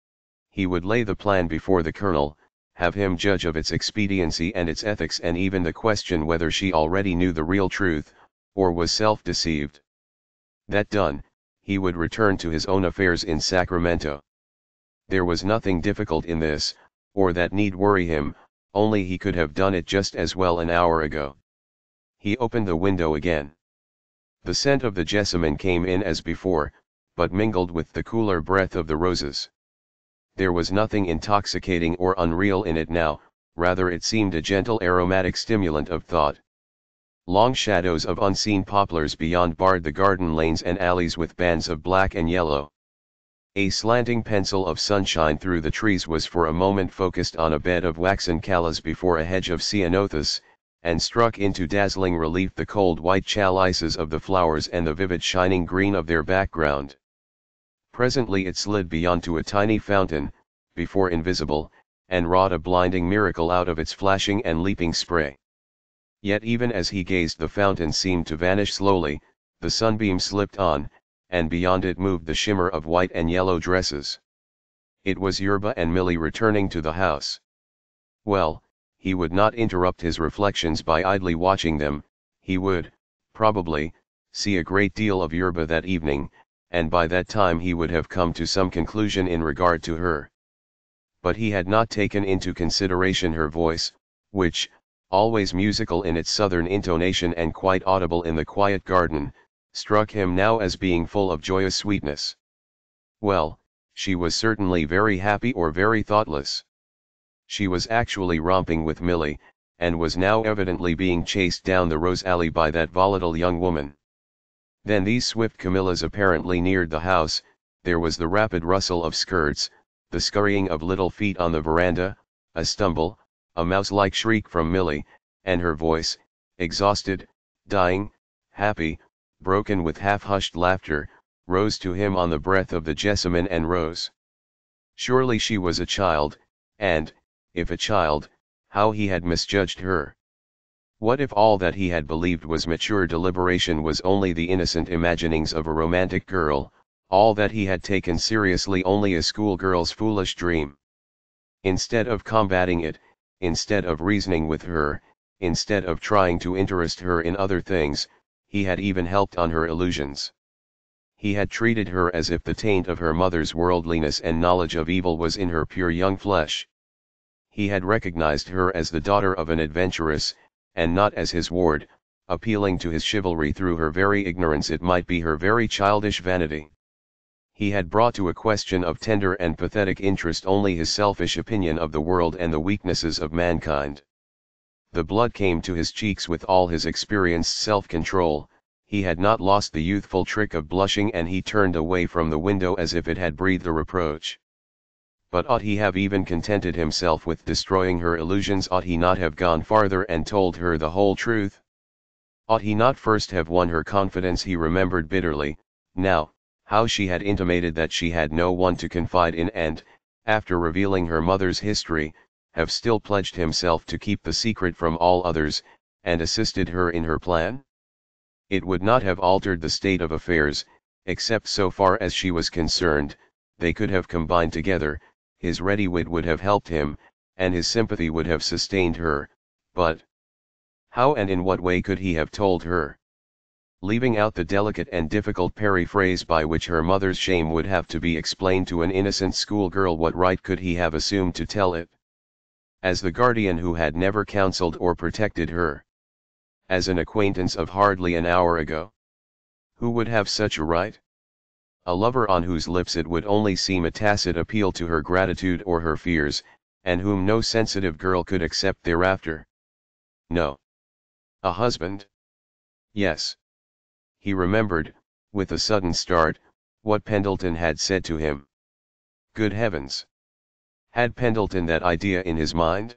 He would lay the plan before the colonel, have him judge of its expediency and its ethics, and even the question whether she already knew the real truth, or was self-deceived. That done, he would return to his own affairs in Sacramento. There was nothing difficult in this, or that need worry him, only he could have done it just as well an hour ago. He opened the window again. The scent of the jessamine came in as before, but mingled with the cooler breath of the roses. There was nothing intoxicating or unreal in it now, rather it seemed a gentle aromatic stimulant of thought. Long shadows of unseen poplars beyond barred the garden lanes and alleys with bands of black and yellow. A slanting pencil of sunshine through the trees was for a moment focused on a bed of waxen callas before a hedge of ceanothus, and struck into dazzling relief the cold white chalices of the flowers and the vivid shining green of their background. Presently it slid beyond to a tiny fountain, before invisible, and wrought a blinding miracle out of its flashing and leaping spray. Yet even as he gazed the fountain seemed to vanish slowly, the sunbeam slipped on, and beyond it moved the shimmer of white and yellow dresses. It was Yerba and Milly returning to the house. Well, he would not interrupt his reflections by idly watching them. He would, probably, see a great deal of Yerba that evening, and by that time he would have come to some conclusion in regard to her. But he had not taken into consideration her voice, which, always musical in its southern intonation and quite audible in the quiet garden, struck him now as being full of joyous sweetness. Well, she was certainly very happy or very thoughtless. She was actually romping with Milly, and was now evidently being chased down the rose alley by that volatile young woman. Then these swift Camillas apparently neared the house. There was the rapid rustle of skirts, the scurrying of little feet on the veranda, a stumble, a mouse-like shriek from Milly, and her voice, exhausted, dying, happy, broken with half-hushed laughter, rose to him on the breath of the jessamine and rose. Surely she was a child, and, if a child, how he had misjudged her. What if all that he had believed was mature deliberation was only the innocent imaginings of a romantic girl, all that he had taken seriously only a schoolgirl's foolish dream? Instead of combating it, instead of reasoning with her, instead of trying to interest her in other things, he had even helped on her illusions. He had treated her as if the taint of her mother's worldliness and knowledge of evil was in her pure young flesh. He had recognized her as the daughter of an adventuress, and not as his ward, appealing to his chivalry through her very ignorance, it might be her very childish vanity. He had brought to a question of tender and pathetic interest only his selfish opinion of the world and the weaknesses of mankind. The blood came to his cheeks with all his experienced self-control. He had not lost the youthful trick of blushing, and he turned away from the window as if it had breathed a reproach. But ought he have even contented himself with destroying her illusions? Ought he not have gone farther and told her the whole truth? Ought he not first have won her confidence? He remembered bitterly, now, how she had intimated that she had no one to confide in, and, after revealing her mother's history, have still pledged himself to keep the secret from all others, and assisted her in her plan? It would not have altered the state of affairs, except so far as she was concerned. They could have combined together, his ready wit would have helped him, and his sympathy would have sustained her, but how and in what way could he have told her? Leaving out the delicate and difficult periphrase by which her mother's shame would have to be explained to an innocent schoolgirl, what right could he have assumed to tell it? As the guardian who had never counseled or protected her? As an acquaintance of hardly an hour ago? Who would have such a right? A lover on whose lips it would only seem a tacit appeal to her gratitude or her fears, and whom no sensitive girl could accept thereafter? No. A husband? Yes. He remembered, with a sudden start, what Pendleton had said to him. Good heavens! Had Pendleton that idea in his mind?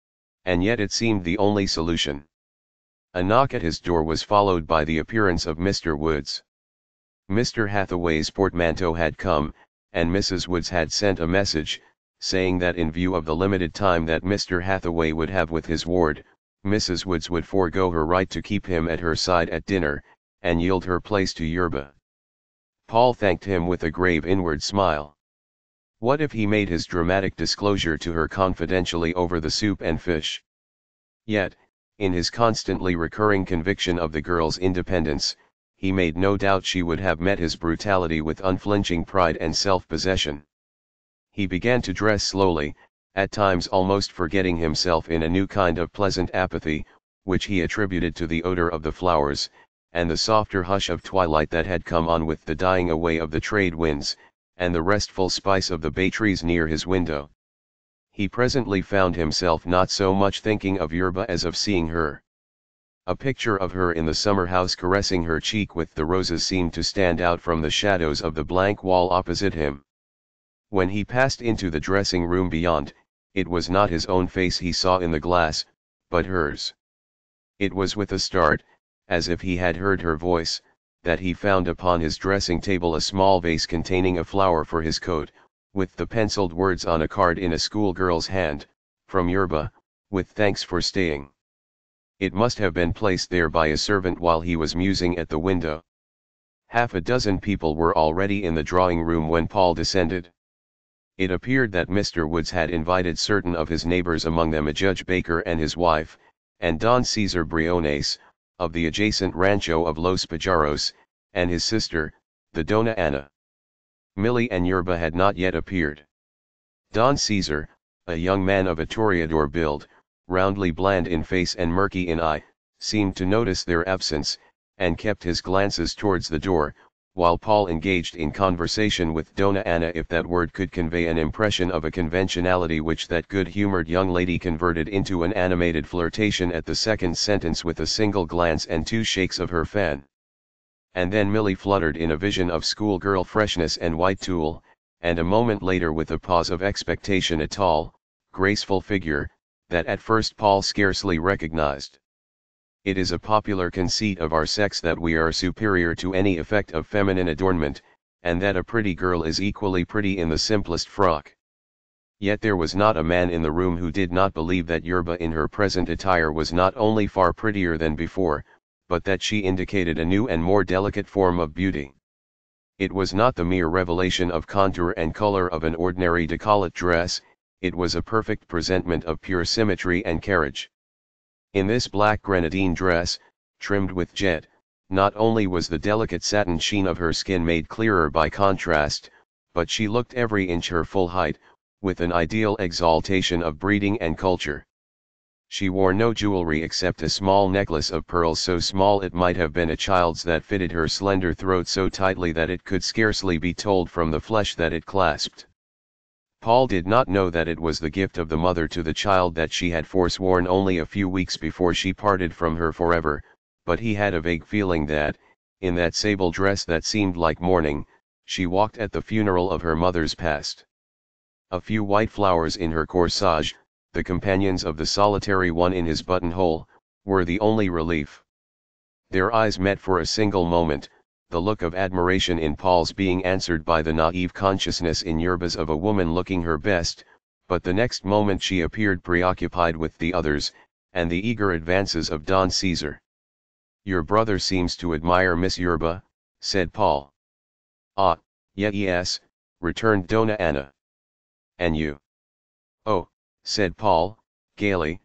And yet it seemed the only solution. A knock at his door was followed by the appearance of Mr. Woods. Mr. Hathaway's portmanteau had come, and Mrs. Woods had sent a message, saying that in view of the limited time that Mr. Hathaway would have with his ward, Mrs. Woods would forego her right to keep him at her side at dinner, and yield her place to Yerba. Paul thanked him with a grave inward smile. What if he made his dramatic disclosure to her confidentially over the soup and fish? Yet, in his constantly recurring conviction of the girl's independence, he made no doubt she would have met his brutality with unflinching pride and self-possession. He began to dress slowly, at times almost forgetting himself in a new kind of pleasant apathy, which he attributed to the odor of the flowers, and the softer hush of twilight that had come on with the dying away of the trade winds, and the restful spice of the bay trees near his window. He presently found himself not so much thinking of Yerba as of seeing her. A picture of her in the summer house caressing her cheek with the roses seemed to stand out from the shadows of the blank wall opposite him. When he passed into the dressing room beyond, it was not his own face he saw in the glass, but hers. It was with a start, as if he had heard her voice, that he found upon his dressing table a small vase containing a flower for his coat, with the penciled words on a card in a schoolgirl's hand, "From Yerba, with thanks for staying." It must have been placed there by a servant while he was musing at the window. Half a dozen people were already in the drawing room when Paul descended. It appeared that Mr. Woods had invited certain of his neighbors, among them a Judge Baker and his wife, and Don Cesar Briones, of the adjacent rancho of Los Pajaros, and his sister, the Dona Anna. Millie and Yerba had not yet appeared. Don Cesar, a young man of a toreador build, roundly bland in face and murky in eye, seemed to notice their absence, and kept his glances towards the door, while Paul engaged in conversation with Dona Anna, if that word could convey an impression of a conventionality which that good-humored young lady converted into an animated flirtation at the second sentence with a single glance and two shakes of her fan. And then Millie fluttered in a vision of schoolgirl freshness and white tulle, and a moment later with a pause of expectation a tall, graceful figure, that at first Paul scarcely recognized. It is a popular conceit of our sex that we are superior to any effect of feminine adornment, and that a pretty girl is equally pretty in the simplest frock. Yet there was not a man in the room who did not believe that Yerba in her present attire was not only far prettier than before, but that she indicated a new and more delicate form of beauty. It was not the mere revelation of contour and color of an ordinary décolleté dress, it was a perfect presentment of pure symmetry and carriage. In this black grenadine dress, trimmed with jet, Not only was the delicate satin sheen of her skin made clearer by contrast, but she looked every inch her full height, with an ideal exaltation of breeding and culture. She wore no jewelry except a small necklace of pearls so small it might have been a child's that fitted her slender throat so tightly that it could scarcely be told from the flesh that it clasped. Paul did not know that it was the gift of the mother to the child that she had forsworn only a few weeks before she parted from her forever, but he had a vague feeling that, in that sable dress that seemed like mourning, she walked at the funeral of her mother's past. A few white flowers in her corsage, the companions of the solitary one in his buttonhole, were the only relief. Their eyes met for a single moment, the look of admiration in Paul's being answered by the naive consciousness in Yerba's of a woman looking her best, but the next moment she appeared preoccupied with the others, and the eager advances of Don Caesar. "Your brother seems to admire Miss Yerba," said Paul. "Ah, yes," returned Dona Anna. "And you?" "Oh," said Paul, gaily,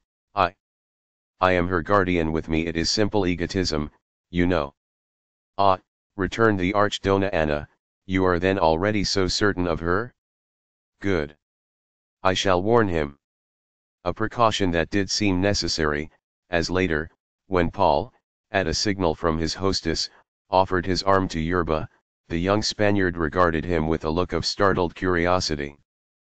I am her guardian. With me it is simple egotism, you know." "Ah," returned the Archdona Anna, "you are then already so certain of her? Good. I shall warn him." A precaution that did seem necessary, as later, when Paul, at a signal from his hostess, offered his arm to Yerba, the young Spaniard regarded him with a look of startled curiosity.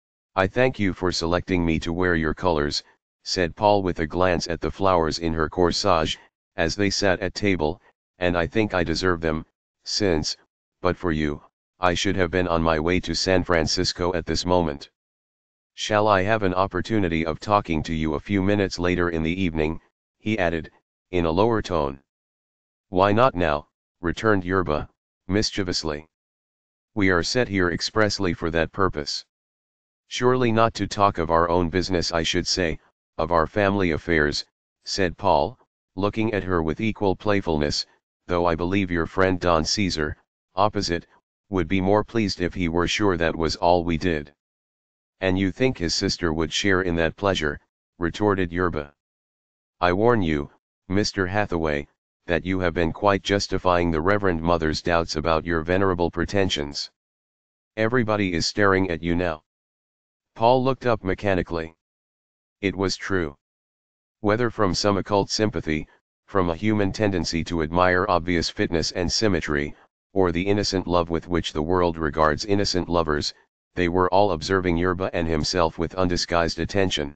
"I thank you for selecting me to wear your colors," said Paul with a glance at the flowers in her corsage, as they sat at table, "and I think I deserve them, since, but for you, I should have been on my way to San Francisco at this moment. Shall I have an opportunity of talking to you a few minutes later in the evening?" he added, in a lower tone. "Why not now?" returned Yerba, mischievously. "We are set here expressly for that purpose." "Surely not to talk of our own business, I should say, of our family affairs," said Paul, looking at her with equal playfulness, "though I believe your friend Don Caesar, opposite, would be more pleased if he were sure that was all we did." "And you think his sister would share in that pleasure?" retorted Yerba. "I warn you, Mr. Hathaway, that you have been quite justifying the Reverend Mother's doubts about your venerable pretensions. Everybody is staring at you now." Paul looked up mechanically. It was true. Whether from some occult sympathy, from a human tendency to admire obvious fitness and symmetry, or the innocent love with which the world regards innocent lovers, they were all observing Yerba and himself with undisguised attention.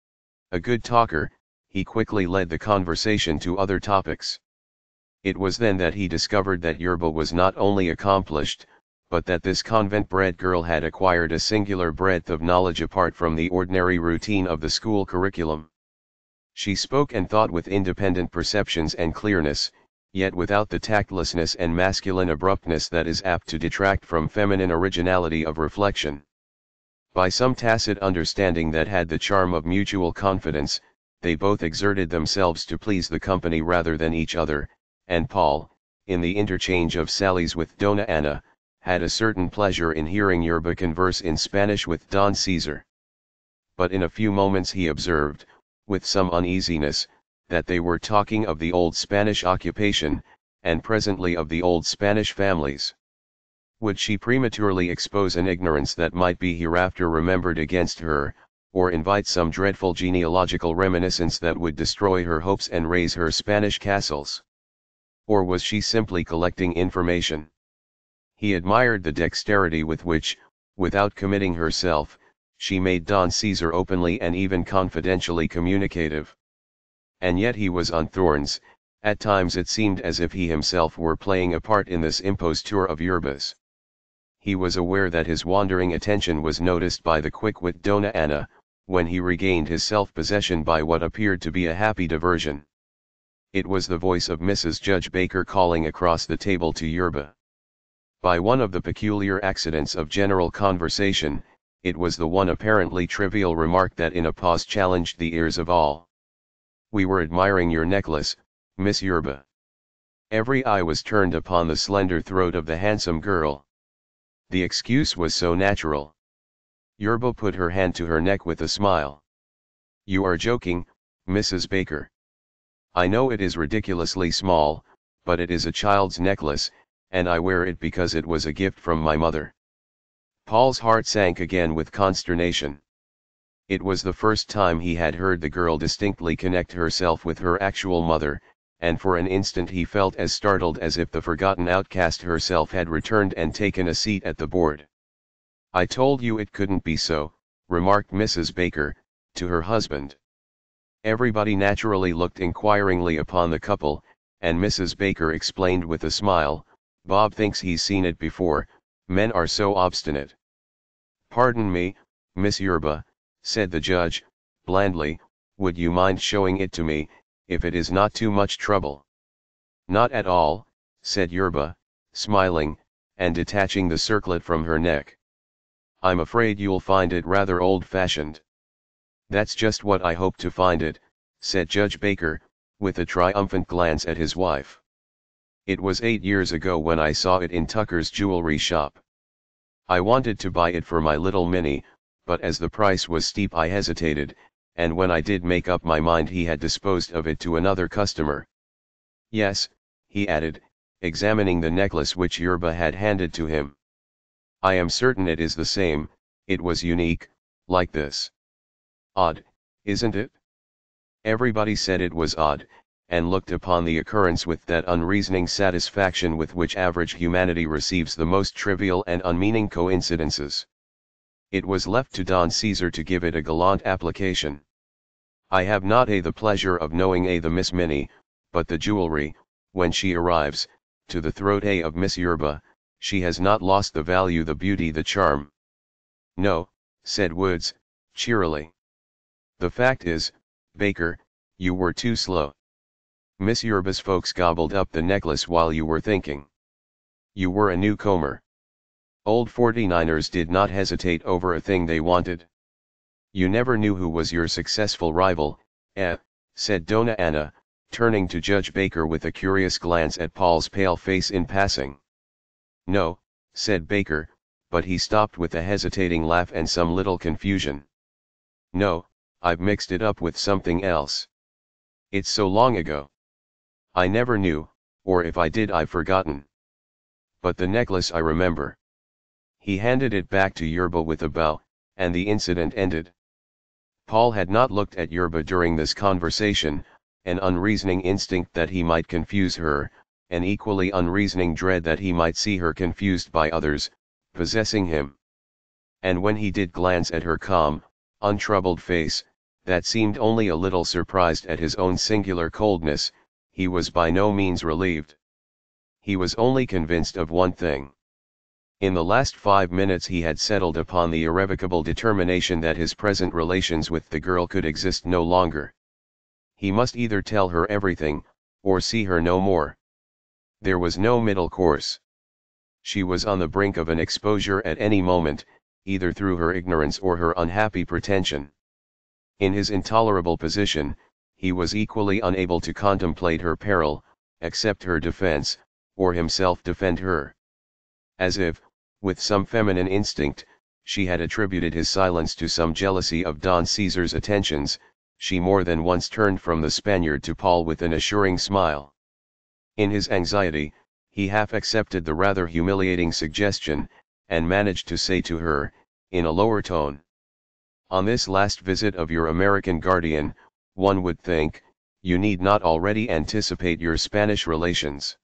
A good talker, he quickly led the conversation to other topics. It was then that he discovered that Yerba was not only accomplished, but that this convent-bred girl had acquired a singular breadth of knowledge apart from the ordinary routine of the school curriculum. She spoke and thought with independent perceptions and clearness, yet without the tactlessness and masculine abruptness that is apt to detract from feminine originality of reflection. By some tacit understanding that had the charm of mutual confidence, they both exerted themselves to please the company rather than each other, and Paul, in the interchange of sallies with Dona Anna, had a certain pleasure in hearing Yerba converse in Spanish with Don Caesar. But in a few moments he observed, with some uneasiness, that they were talking of the old Spanish occupation, and presently of the old Spanish families. Would she prematurely expose an ignorance that might be hereafter remembered against her, or invite some dreadful genealogical reminiscence that would destroy her hopes and raise her Spanish castles? Or was she simply collecting information? He admired the dexterity with which, without committing herself, she made Don Caesar openly and even confidentially communicative. And yet he was on thorns. At times it seemed as if he himself were playing a part in this imposture of Yerba's. He was aware that his wandering attention was noticed by the quick-wit Dona Anna, when he regained his self-possession by what appeared to be a happy diversion. It was the voice of Mrs. Judge Baker calling across the table to Yerba. By one of the peculiar accidents of general conversation, it was the one apparently trivial remark that in a pause challenged the ears of all. "We were admiring your necklace, Miss Yerba." Every eye was turned upon the slender throat of the handsome girl. The excuse was so natural. Yerba put her hand to her neck with a smile. "You are joking, Mrs. Baker. I know it is ridiculously small, but it is a child's necklace, and I wear it because it was a gift from my mother." Paul's heart sank again with consternation. It was the first time he had heard the girl distinctly connect herself with her actual mother, and for an instant he felt as startled as if the forgotten outcast herself had returned and taken a seat at the board. "I told you it couldn't be so," remarked Mrs. Baker, to her husband. Everybody naturally looked inquiringly upon the couple, and Mrs. Baker explained with a smile, "Bob thinks he's seen it before, men are so obstinate." "Pardon me, Miss Yerba," said the judge, blandly, "would you mind showing it to me, if it is not too much trouble?" "Not at all," said Yerba, smiling, and detaching the circlet from her neck. "I'm afraid you'll find it rather old-fashioned." "That's just what I hope to find it," said Judge Baker, with a triumphant glance at his wife. "It was 8 years ago when I saw it in Tucker's jewelry shop. I wanted to buy it for my little Minnie, but as the price was steep I hesitated, and when I did make up my mind he had disposed of it to another customer. Yes," he added, examining the necklace which Yerba had handed to him. "I am certain it is the same, it was unique, like this." "Odd, isn't it?" Everybody said it was odd, and looked upon the occurrence with that unreasoning satisfaction with which average humanity receives the most trivial and unmeaning coincidences. It was left to Don Caesar to give it a gallant application. "I have not the pleasure of knowing the Miss Minnie, but the jewelry, when she arrives, to the throat of Miss Yerba, she has not lost the value, the beauty, the charm." "No," said Woods, cheerily. "The fact is, Baker, you were too slow. Miss Yerba's folks gobbled up the necklace while you were thinking. You were a newcomer. Old 49ers did not hesitate over a thing they wanted. You never knew who was your successful rival, said Dona Anna, turning to Judge Baker with a curious glance at Paul's pale face in passing. "No," said Baker, but he stopped with a hesitating laugh and some little confusion. "No, I've mixed it up with something else. It's so long ago. I never knew, or if I did I've forgotten. But the necklace I remember." He handed it back to Yerba with a bow, and the incident ended. Paul had not looked at Yerba during this conversation, an unreasoning instinct that he might confuse her, an equally unreasoning dread that he might see her confused by others, possessing him. And when he did glance at her calm, untroubled face, that seemed only a little surprised at his own singular coldness, he was by no means relieved. He was only convinced of one thing. In the last 5 minutes he had settled upon the irrevocable determination that his present relations with the girl could exist no longer. He must either tell her everything, or see her no more. There was no middle course. She was on the brink of an exposure at any moment, either through her ignorance or her unhappy pretension. In his intolerable position, he was equally unable to contemplate her peril, accept her defense, or himself defend her. As if, with some feminine instinct, she had attributed his silence to some jealousy of Don Caesar's attentions, she more than once turned from the Spaniard to Paul with an assuring smile. In his anxiety, he half accepted the rather humiliating suggestion, and managed to say to her, in a lower tone, "On this last visit of your American guardian, one would think, you need not already anticipate your Spanish relations."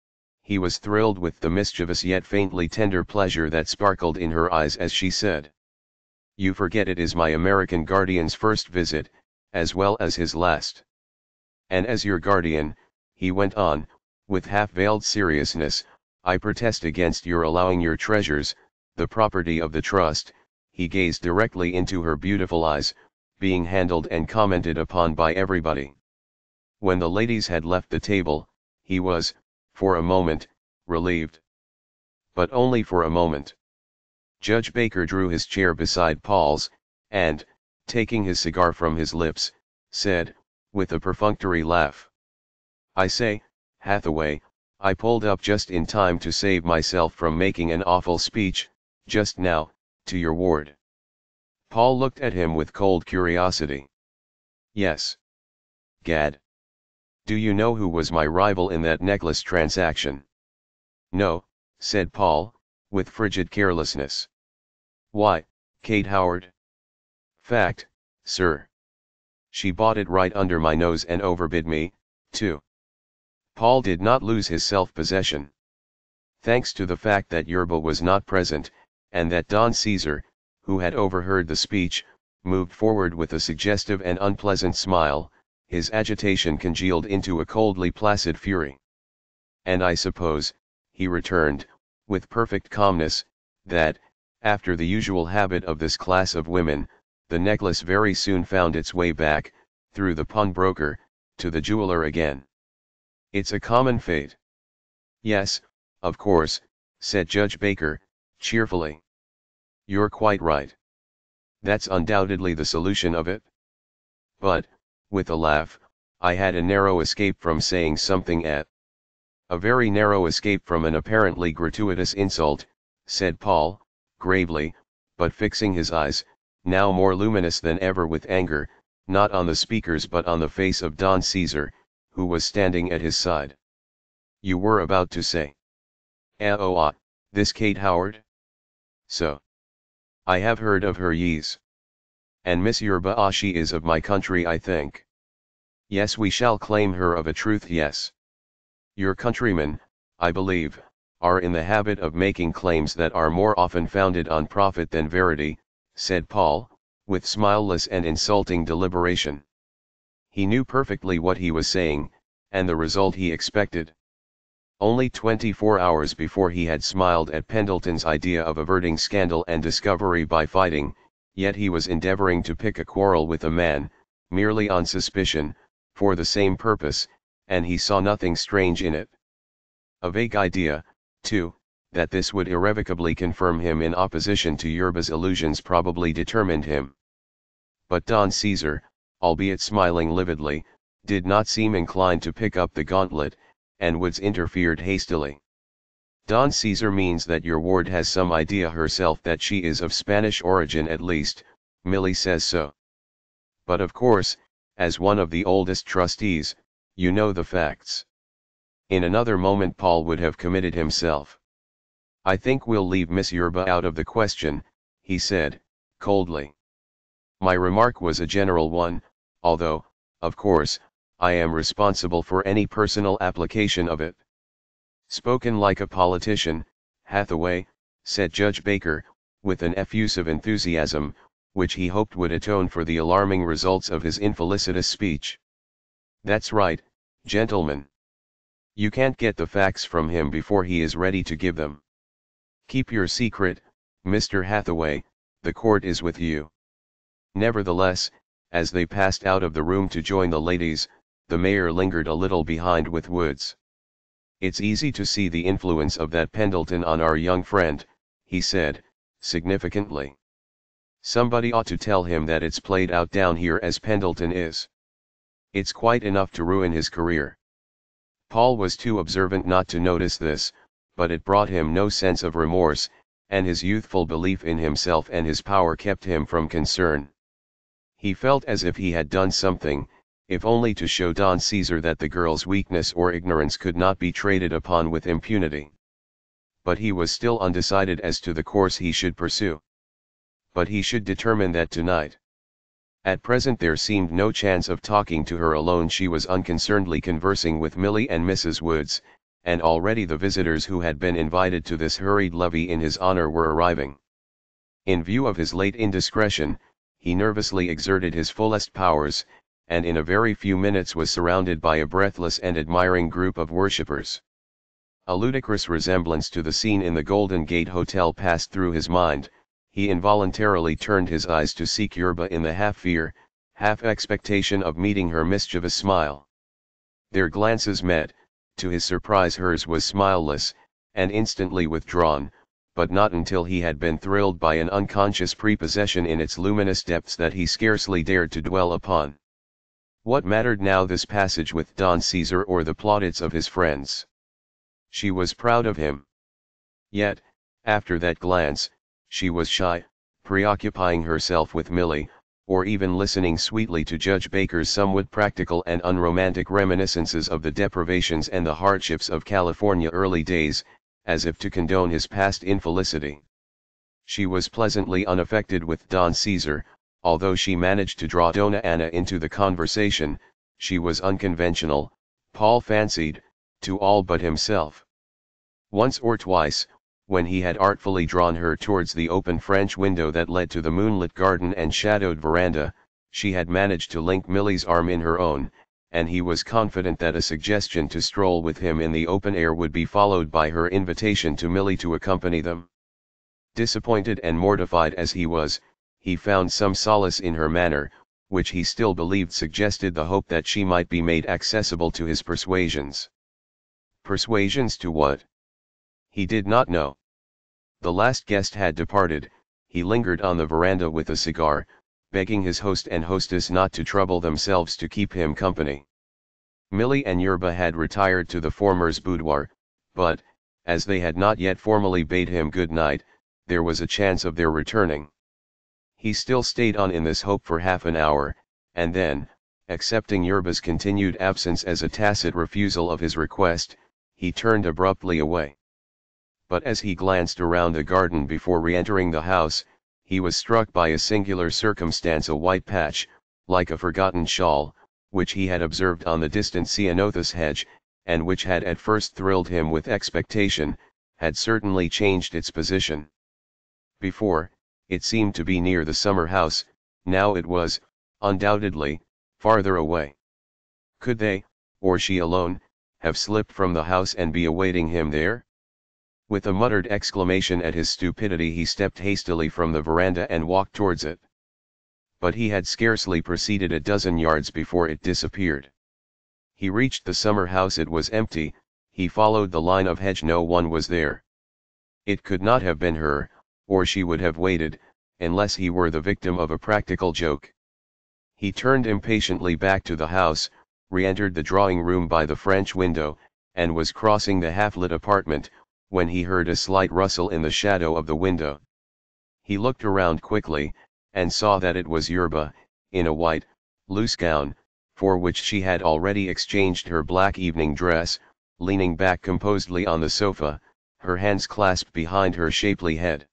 He was thrilled with the mischievous yet faintly tender pleasure that sparkled in her eyes as she said, "You forget it is my American guardian's first visit, as well as his last. And as your guardian," he went on, with half-veiled seriousness, "I protest against your allowing your treasures, the property of the trust," he gazed directly into her beautiful eyes, "being handled and commented upon by everybody." When the ladies had left the table, he was, for a moment, relieved. But only for a moment. Judge Baker drew his chair beside Paul's, and, taking his cigar from his lips, said, with a perfunctory laugh, "I say, Hathaway, I pulled up just in time to save myself from making an awful speech, just now, to your ward." Paul looked at him with cold curiosity. "Yes. Gad. Do you know who was my rival in that necklace transaction? No, said Paul, with frigid carelessness. Why, Kate Howard. Fact, sir. She bought it right under my nose and overbid me, too. Paul did not lose his self-possession. Thanks to the fact that Yerba was not present, and that Don Caesar, who had overheard the speech, moved forward with a suggestive and unpleasant smile, his agitation congealed into a coldly placid fury. And I suppose, he returned, with perfect calmness, that, after the usual habit of this class of women, the necklace very soon found its way back, through the pawnbroker, to the jeweler again. It's a common fate. Yes, of course, said Judge Baker, cheerfully. You're quite right. That's undoubtedly the solution of it. But, with a laugh, I had a narrow escape from saying something at. A very narrow escape from an apparently gratuitous insult, said Paul, gravely, but fixing his eyes, now more luminous than ever with anger, not on the speakers but on the face of Don Caesar, who was standing at his side. You were about to say. This Kate Howard? So. I have heard of her, yes. And Miss Yerba, she is of my country, I think. Yes, we shall claim her of a truth, yes. Your countrymen, I believe, are in the habit of making claims that are more often founded on profit than verity, said Paul, with smileless and insulting deliberation. He knew perfectly what he was saying, and the result he expected. Only 24 hours before he had smiled at Pendleton's idea of averting scandal and discovery by fighting, yet he was endeavoring to pick a quarrel with a man, merely on suspicion, for the same purpose, and he saw nothing strange in it. A vague idea, too, that this would irrevocably confirm him in opposition to Yerba's illusions probably determined him. But Don Caesar, albeit smiling lividly, did not seem inclined to pick up the gauntlet, and Woods interfered hastily. Don Caesar means that your ward has some idea herself that she is of Spanish origin, at least, Millie says so. But of course, as one of the oldest trustees, you know the facts. In another moment Paul would have committed himself. I think we'll leave Miss Yerba out of the question, he said, coldly. My remark was a general one, although, of course, I am responsible for any personal application of it. Spoken like a politician, Hathaway, said Judge Baker, with an effusive enthusiasm, which he hoped would atone for the alarming results of his infelicitous speech. That's right, gentlemen. You can't get the facts from him before he is ready to give them. Keep your secret, Mr. Hathaway, the court is with you. Nevertheless, as they passed out of the room to join the ladies, the mayor lingered a little behind with Woods. It's easy to see the influence of that Pendleton on our young friend, he said, significantly. Somebody ought to tell him that it's played out down here as Pendleton is. It's quite enough to ruin his career. Paul was too observant not to notice this, but it brought him no sense of remorse, and his youthful belief in himself and his power kept him from concern. He felt as if he had done something, if only to show Don Caesar that the girl's weakness or ignorance could not be traded upon with impunity. But he was still undecided as to the course he should pursue. But he should determine that tonight. At present there seemed no chance of talking to her alone. She was unconcernedly conversing with Millie and Mrs. Woods, and already the visitors who had been invited to this hurried levee in his honor were arriving. In view of his late indiscretion, he nervously exerted his fullest powers, and in a very few minutes was surrounded by a breathless and admiring group of worshippers. A ludicrous resemblance to the scene in the Golden Gate Hotel passed through his mind. He involuntarily turned his eyes to seek Yerba in the half-fear, half-expectation of meeting her mischievous smile. Their glances met. To his surprise hers was smileless, and instantly withdrawn, but not until he had been thrilled by an unconscious prepossession in its luminous depths that he scarcely dared to dwell upon. What mattered now this passage with Don Caesar or the plaudits of his friends? She was proud of him. Yet, after that glance, she was shy, preoccupying herself with Millie, or even listening sweetly to Judge Baker's somewhat practical and unromantic reminiscences of the deprivations and the hardships of California early days, as if to condone his past infelicity. She was pleasantly unaffected with Don Caesar, although she managed to draw Dona Anna into the conversation. She was unconventional, Paul fancied, to all but himself. Once or twice, when he had artfully drawn her towards the open French window that led to the moonlit garden and shadowed veranda, she had managed to link Millie's arm in her own, and he was confident that a suggestion to stroll with him in the open air would be followed by her invitation to Millie to accompany them. Disappointed and mortified as he was, he found some solace in her manner, which he still believed suggested the hope that she might be made accessible to his persuasions. Persuasions to what? He did not know. The last guest had departed. He lingered on the veranda with a cigar, begging his host and hostess not to trouble themselves to keep him company. Millie and Yerba had retired to the former's boudoir, but, as they had not yet formally bade him good night, there was a chance of their returning. He still stayed on in this hope for half an hour, and then, accepting Yerba's continued absence as a tacit refusal of his request, he turned abruptly away. But as he glanced around the garden before re-entering the house, he was struck by a singular circumstance. A white patch, like a forgotten shawl, which he had observed on the distant ceanothus hedge, and which had at first thrilled him with expectation, had certainly changed its position. Before, it seemed to be near the summer house, now it was, undoubtedly, farther away. Could they, or she alone, have slipped from the house and be awaiting him there? With a muttered exclamation at his stupidity, he stepped hastily from the veranda and walked towards it. But he had scarcely proceeded a dozen yards before it disappeared. He reached the summer house. It was empty. He followed the line of hedge. No one was there. It could not have been her, or she would have waited, unless he were the victim of a practical joke. He turned impatiently back to the house, re-entered the drawing room by the French window, and was crossing the half-lit apartment, when he heard a slight rustle in the shadow of the window. He looked around quickly, and saw that it was Yerba, in a white, loose gown, for which she had already exchanged her black evening dress, leaning back composedly on the sofa, her hands clasped behind her shapely head.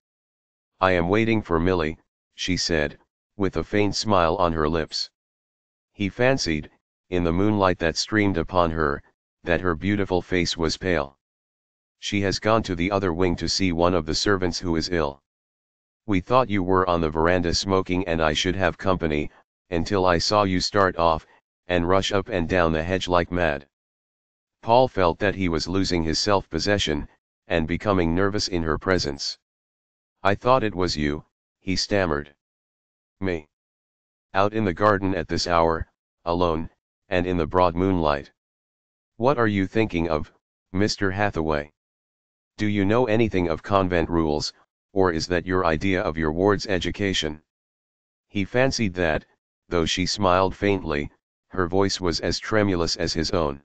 "I am waiting for Millie," she said, with a faint smile on her lips. He fancied, in the moonlight that streamed upon her, that her beautiful face was pale. "She has gone to the other wing to see one of the servants who is ill. We thought you were on the veranda smoking and I should have company, until I saw you start off, and rush up and down the hedge like mad." Paul felt that he was losing his self-possession, and becoming nervous in her presence. "I thought it was you," he stammered. "Me? Out in the garden at this hour, alone, and in the broad moonlight? What are you thinking of, Mr. Hathaway? Do you know anything of convent rules, or is that your idea of your ward's education?" He fancied that, though she smiled faintly, her voice was as tremulous as his own.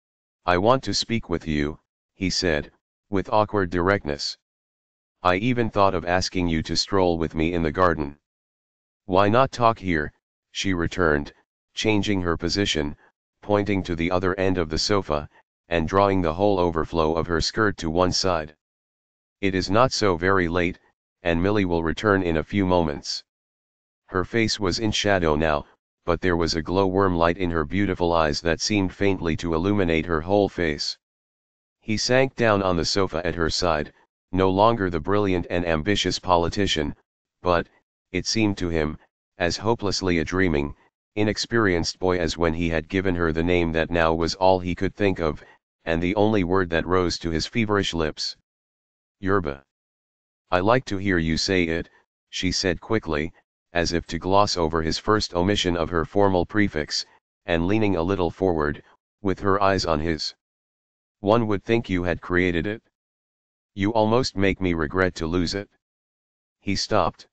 "I want to speak with you," he said, with awkward directness. "I even thought of asking you to stroll with me in the garden." "Why not talk here?" she returned, changing her position, pointing to the other end of the sofa, and drawing the whole overflow of her skirt to one side. "It is not so very late, and Millie will return in a few moments." Her face was in shadow now, but there was a glow-worm light in her beautiful eyes that seemed faintly to illuminate her whole face. He sank down on the sofa at her side, no longer the brilliant and ambitious politician, but, it seemed to him, as hopelessly a dreaming, inexperienced boy as when he had given her the name that now was all he could think of, and the only word that rose to his feverish lips. "Yerba." "I like to hear you say it," she said quickly, as if to gloss over his first omission of her formal prefix, and leaning a little forward, with her eyes on his. "One would think you had created it. You almost make me regret to lose it." He stopped.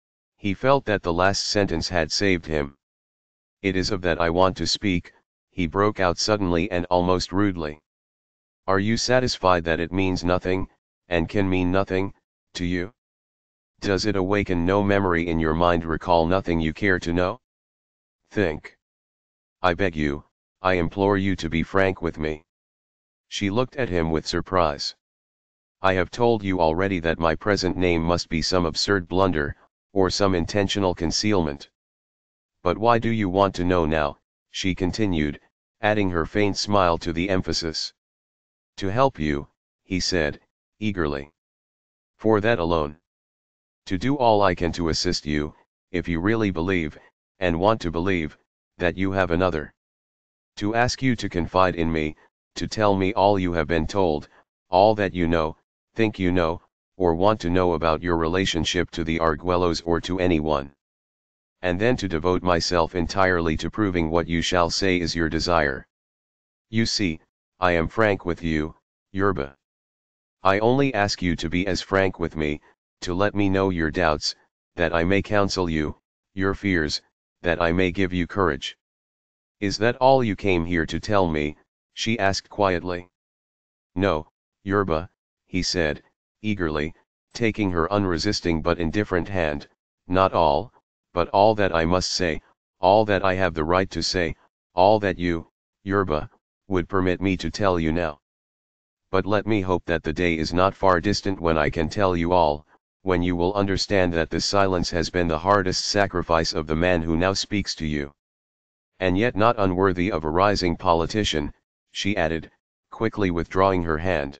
He felt that the last sentence had saved him. "It is of that I want to speak," he broke out suddenly and almost rudely. "Are you satisfied that it means nothing, and can mean nothing, to you? Does it awaken no memory in your mind, recall nothing you care to know? Think. I beg you, I implore you to be frank with me. She looked at him with surprise. I have told you already that my present name must be some absurd blunder, or some intentional concealment. But why do you want to know now? She continued, adding her faint smile to the emphasis. To help you, he said, eagerly. For that alone. To do all I can to assist you, if you really believe, and want to believe, that you have another. To ask you to confide in me, to tell me all you have been told, all that you know, think you know, or want to know about your relationship to the Arguellos or to anyone. And then to devote myself entirely to proving what you shall say is your desire. You see, I am frank with you, Yerba. I only ask you to be as frank with me, to let me know your doubts, that I may counsel you, your fears, that I may give you courage. Is that all you came here to tell me? She asked quietly. No, Yerba, he said, eagerly, taking her unresisting but indifferent hand, not all, but all that I must say, all that I have the right to say, all that you, Yerba, would permit me to tell you now. But let me hope that the day is not far distant when I can tell you all, when you will understand that this silence has been the hardest sacrifice of the man who now speaks to you. And yet not unworthy of a rising politician, she added, quickly withdrawing her hand.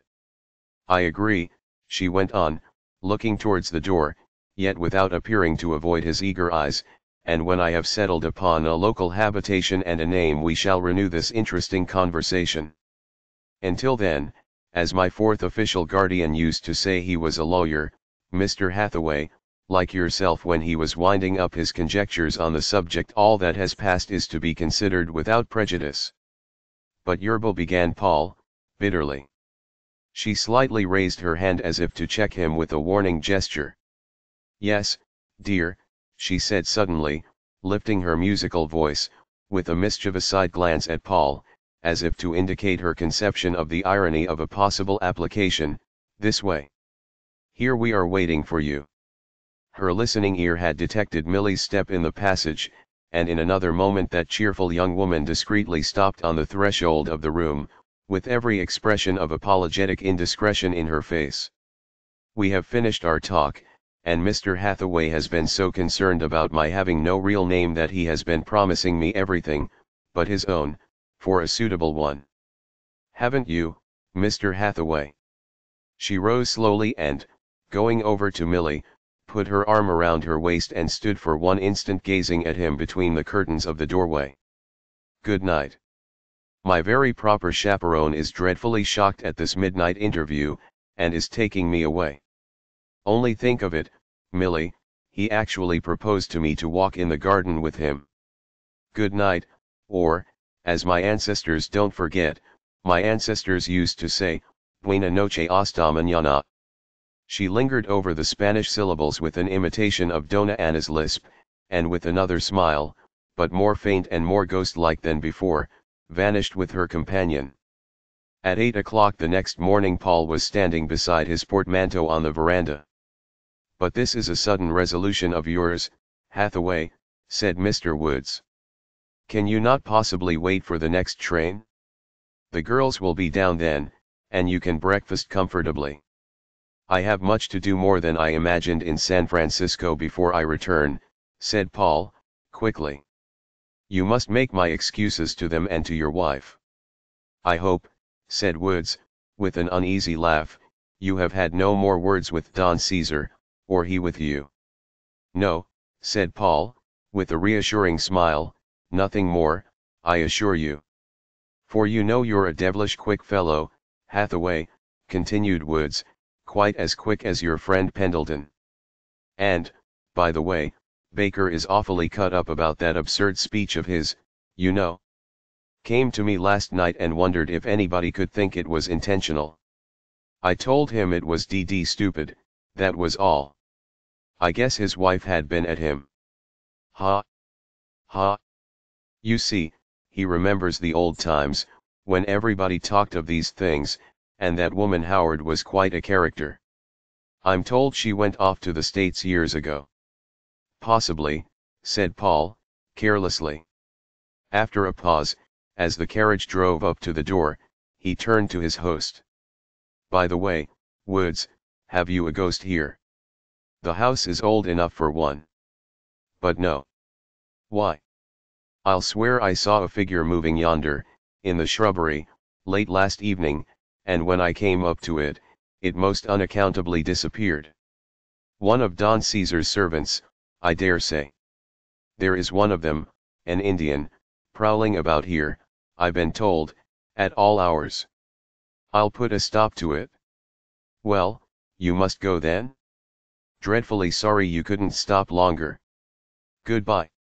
I agree, she went on, looking towards the door, yet without appearing to avoid his eager eyes, and when I have settled upon a local habitation and a name we shall renew this interesting conversation. Until then, as my fourth official guardian used to say, he was a lawyer, Mr. Hathaway, like yourself, when he was winding up his conjectures on the subject, all that has passed is to be considered without prejudice. But Yerba, began Paul, bitterly. She slightly raised her hand as if to check him with a warning gesture. Yes, dear, she said suddenly, lifting her musical voice, with a mischievous side glance at Paul, as if to indicate her conception of the irony of a possible application, this way. Here we are waiting for you. Her listening ear had detected Millie's step in the passage, and in another moment that cheerful young woman discreetly stopped on the threshold of the room, with every expression of apologetic indiscretion in her face. We have finished our talk, and Mr. Hathaway has been so concerned about my having no real name that he has been promising me everything, but his own, for a suitable one. Haven't you, Mr. Hathaway? She rose slowly and, going over to Millie, put her arm around her waist and stood for one instant gazing at him between the curtains of the doorway. Good night. My very proper chaperone is dreadfully shocked at this midnight interview, and is taking me away. Only think of it, Millie, he actually proposed to me to walk in the garden with him. Good night, or, as my ancestors, don't forget, my ancestors used to say, buena noche hasta mañana. She lingered over the Spanish syllables with an imitation of Dona Anna's lisp, and with another smile, but more faint and more ghost-like than before, vanished with her companion. At 8 o'clock the next morning Paul was standing beside his portmanteau on the veranda. But this is a sudden resolution of yours, Hathaway, said Mr. Woods. Can you not possibly wait for the next train? The girls will be down then, and you can breakfast comfortably. I have much to do, more than I imagined, in San Francisco before I return, said Paul, quickly. You must make my excuses to them and to your wife. I hope, said Woods, with an uneasy laugh, you have had no more words with Don Caesar, or he with you. No, said Paul, with a reassuring smile, nothing more, I assure you. For you know you're a devilish quick fellow, Hathaway, continued Woods, quite as quick as your friend Pendleton. And, by the way, Baker is awfully cut up about that absurd speech of his, you know. Came to me last night and wondered if anybody could think it was intentional. I told him it was d.d. stupid, that was all. I guess his wife had been at him. Ha! Ha! You see, he remembers the old times, when everybody talked of these things, and that woman Howard was quite a character. I'm told she went off to the States years ago. Possibly, said Paul, carelessly. After a pause, as the carriage drove up to the door, he turned to his host. By the way, Woods, have you a ghost here? The house is old enough for one. But no. Why? I'll swear I saw a figure moving yonder, in the shrubbery, late last evening, and when I came up to it, it most unaccountably disappeared. One of Don Caesar's servants, I dare say. There is one of them, an Indian, prowling about here, I've been told, at all hours. I'll put a stop to it. Well, you must go then? Dreadfully sorry you couldn't stop longer. Goodbye.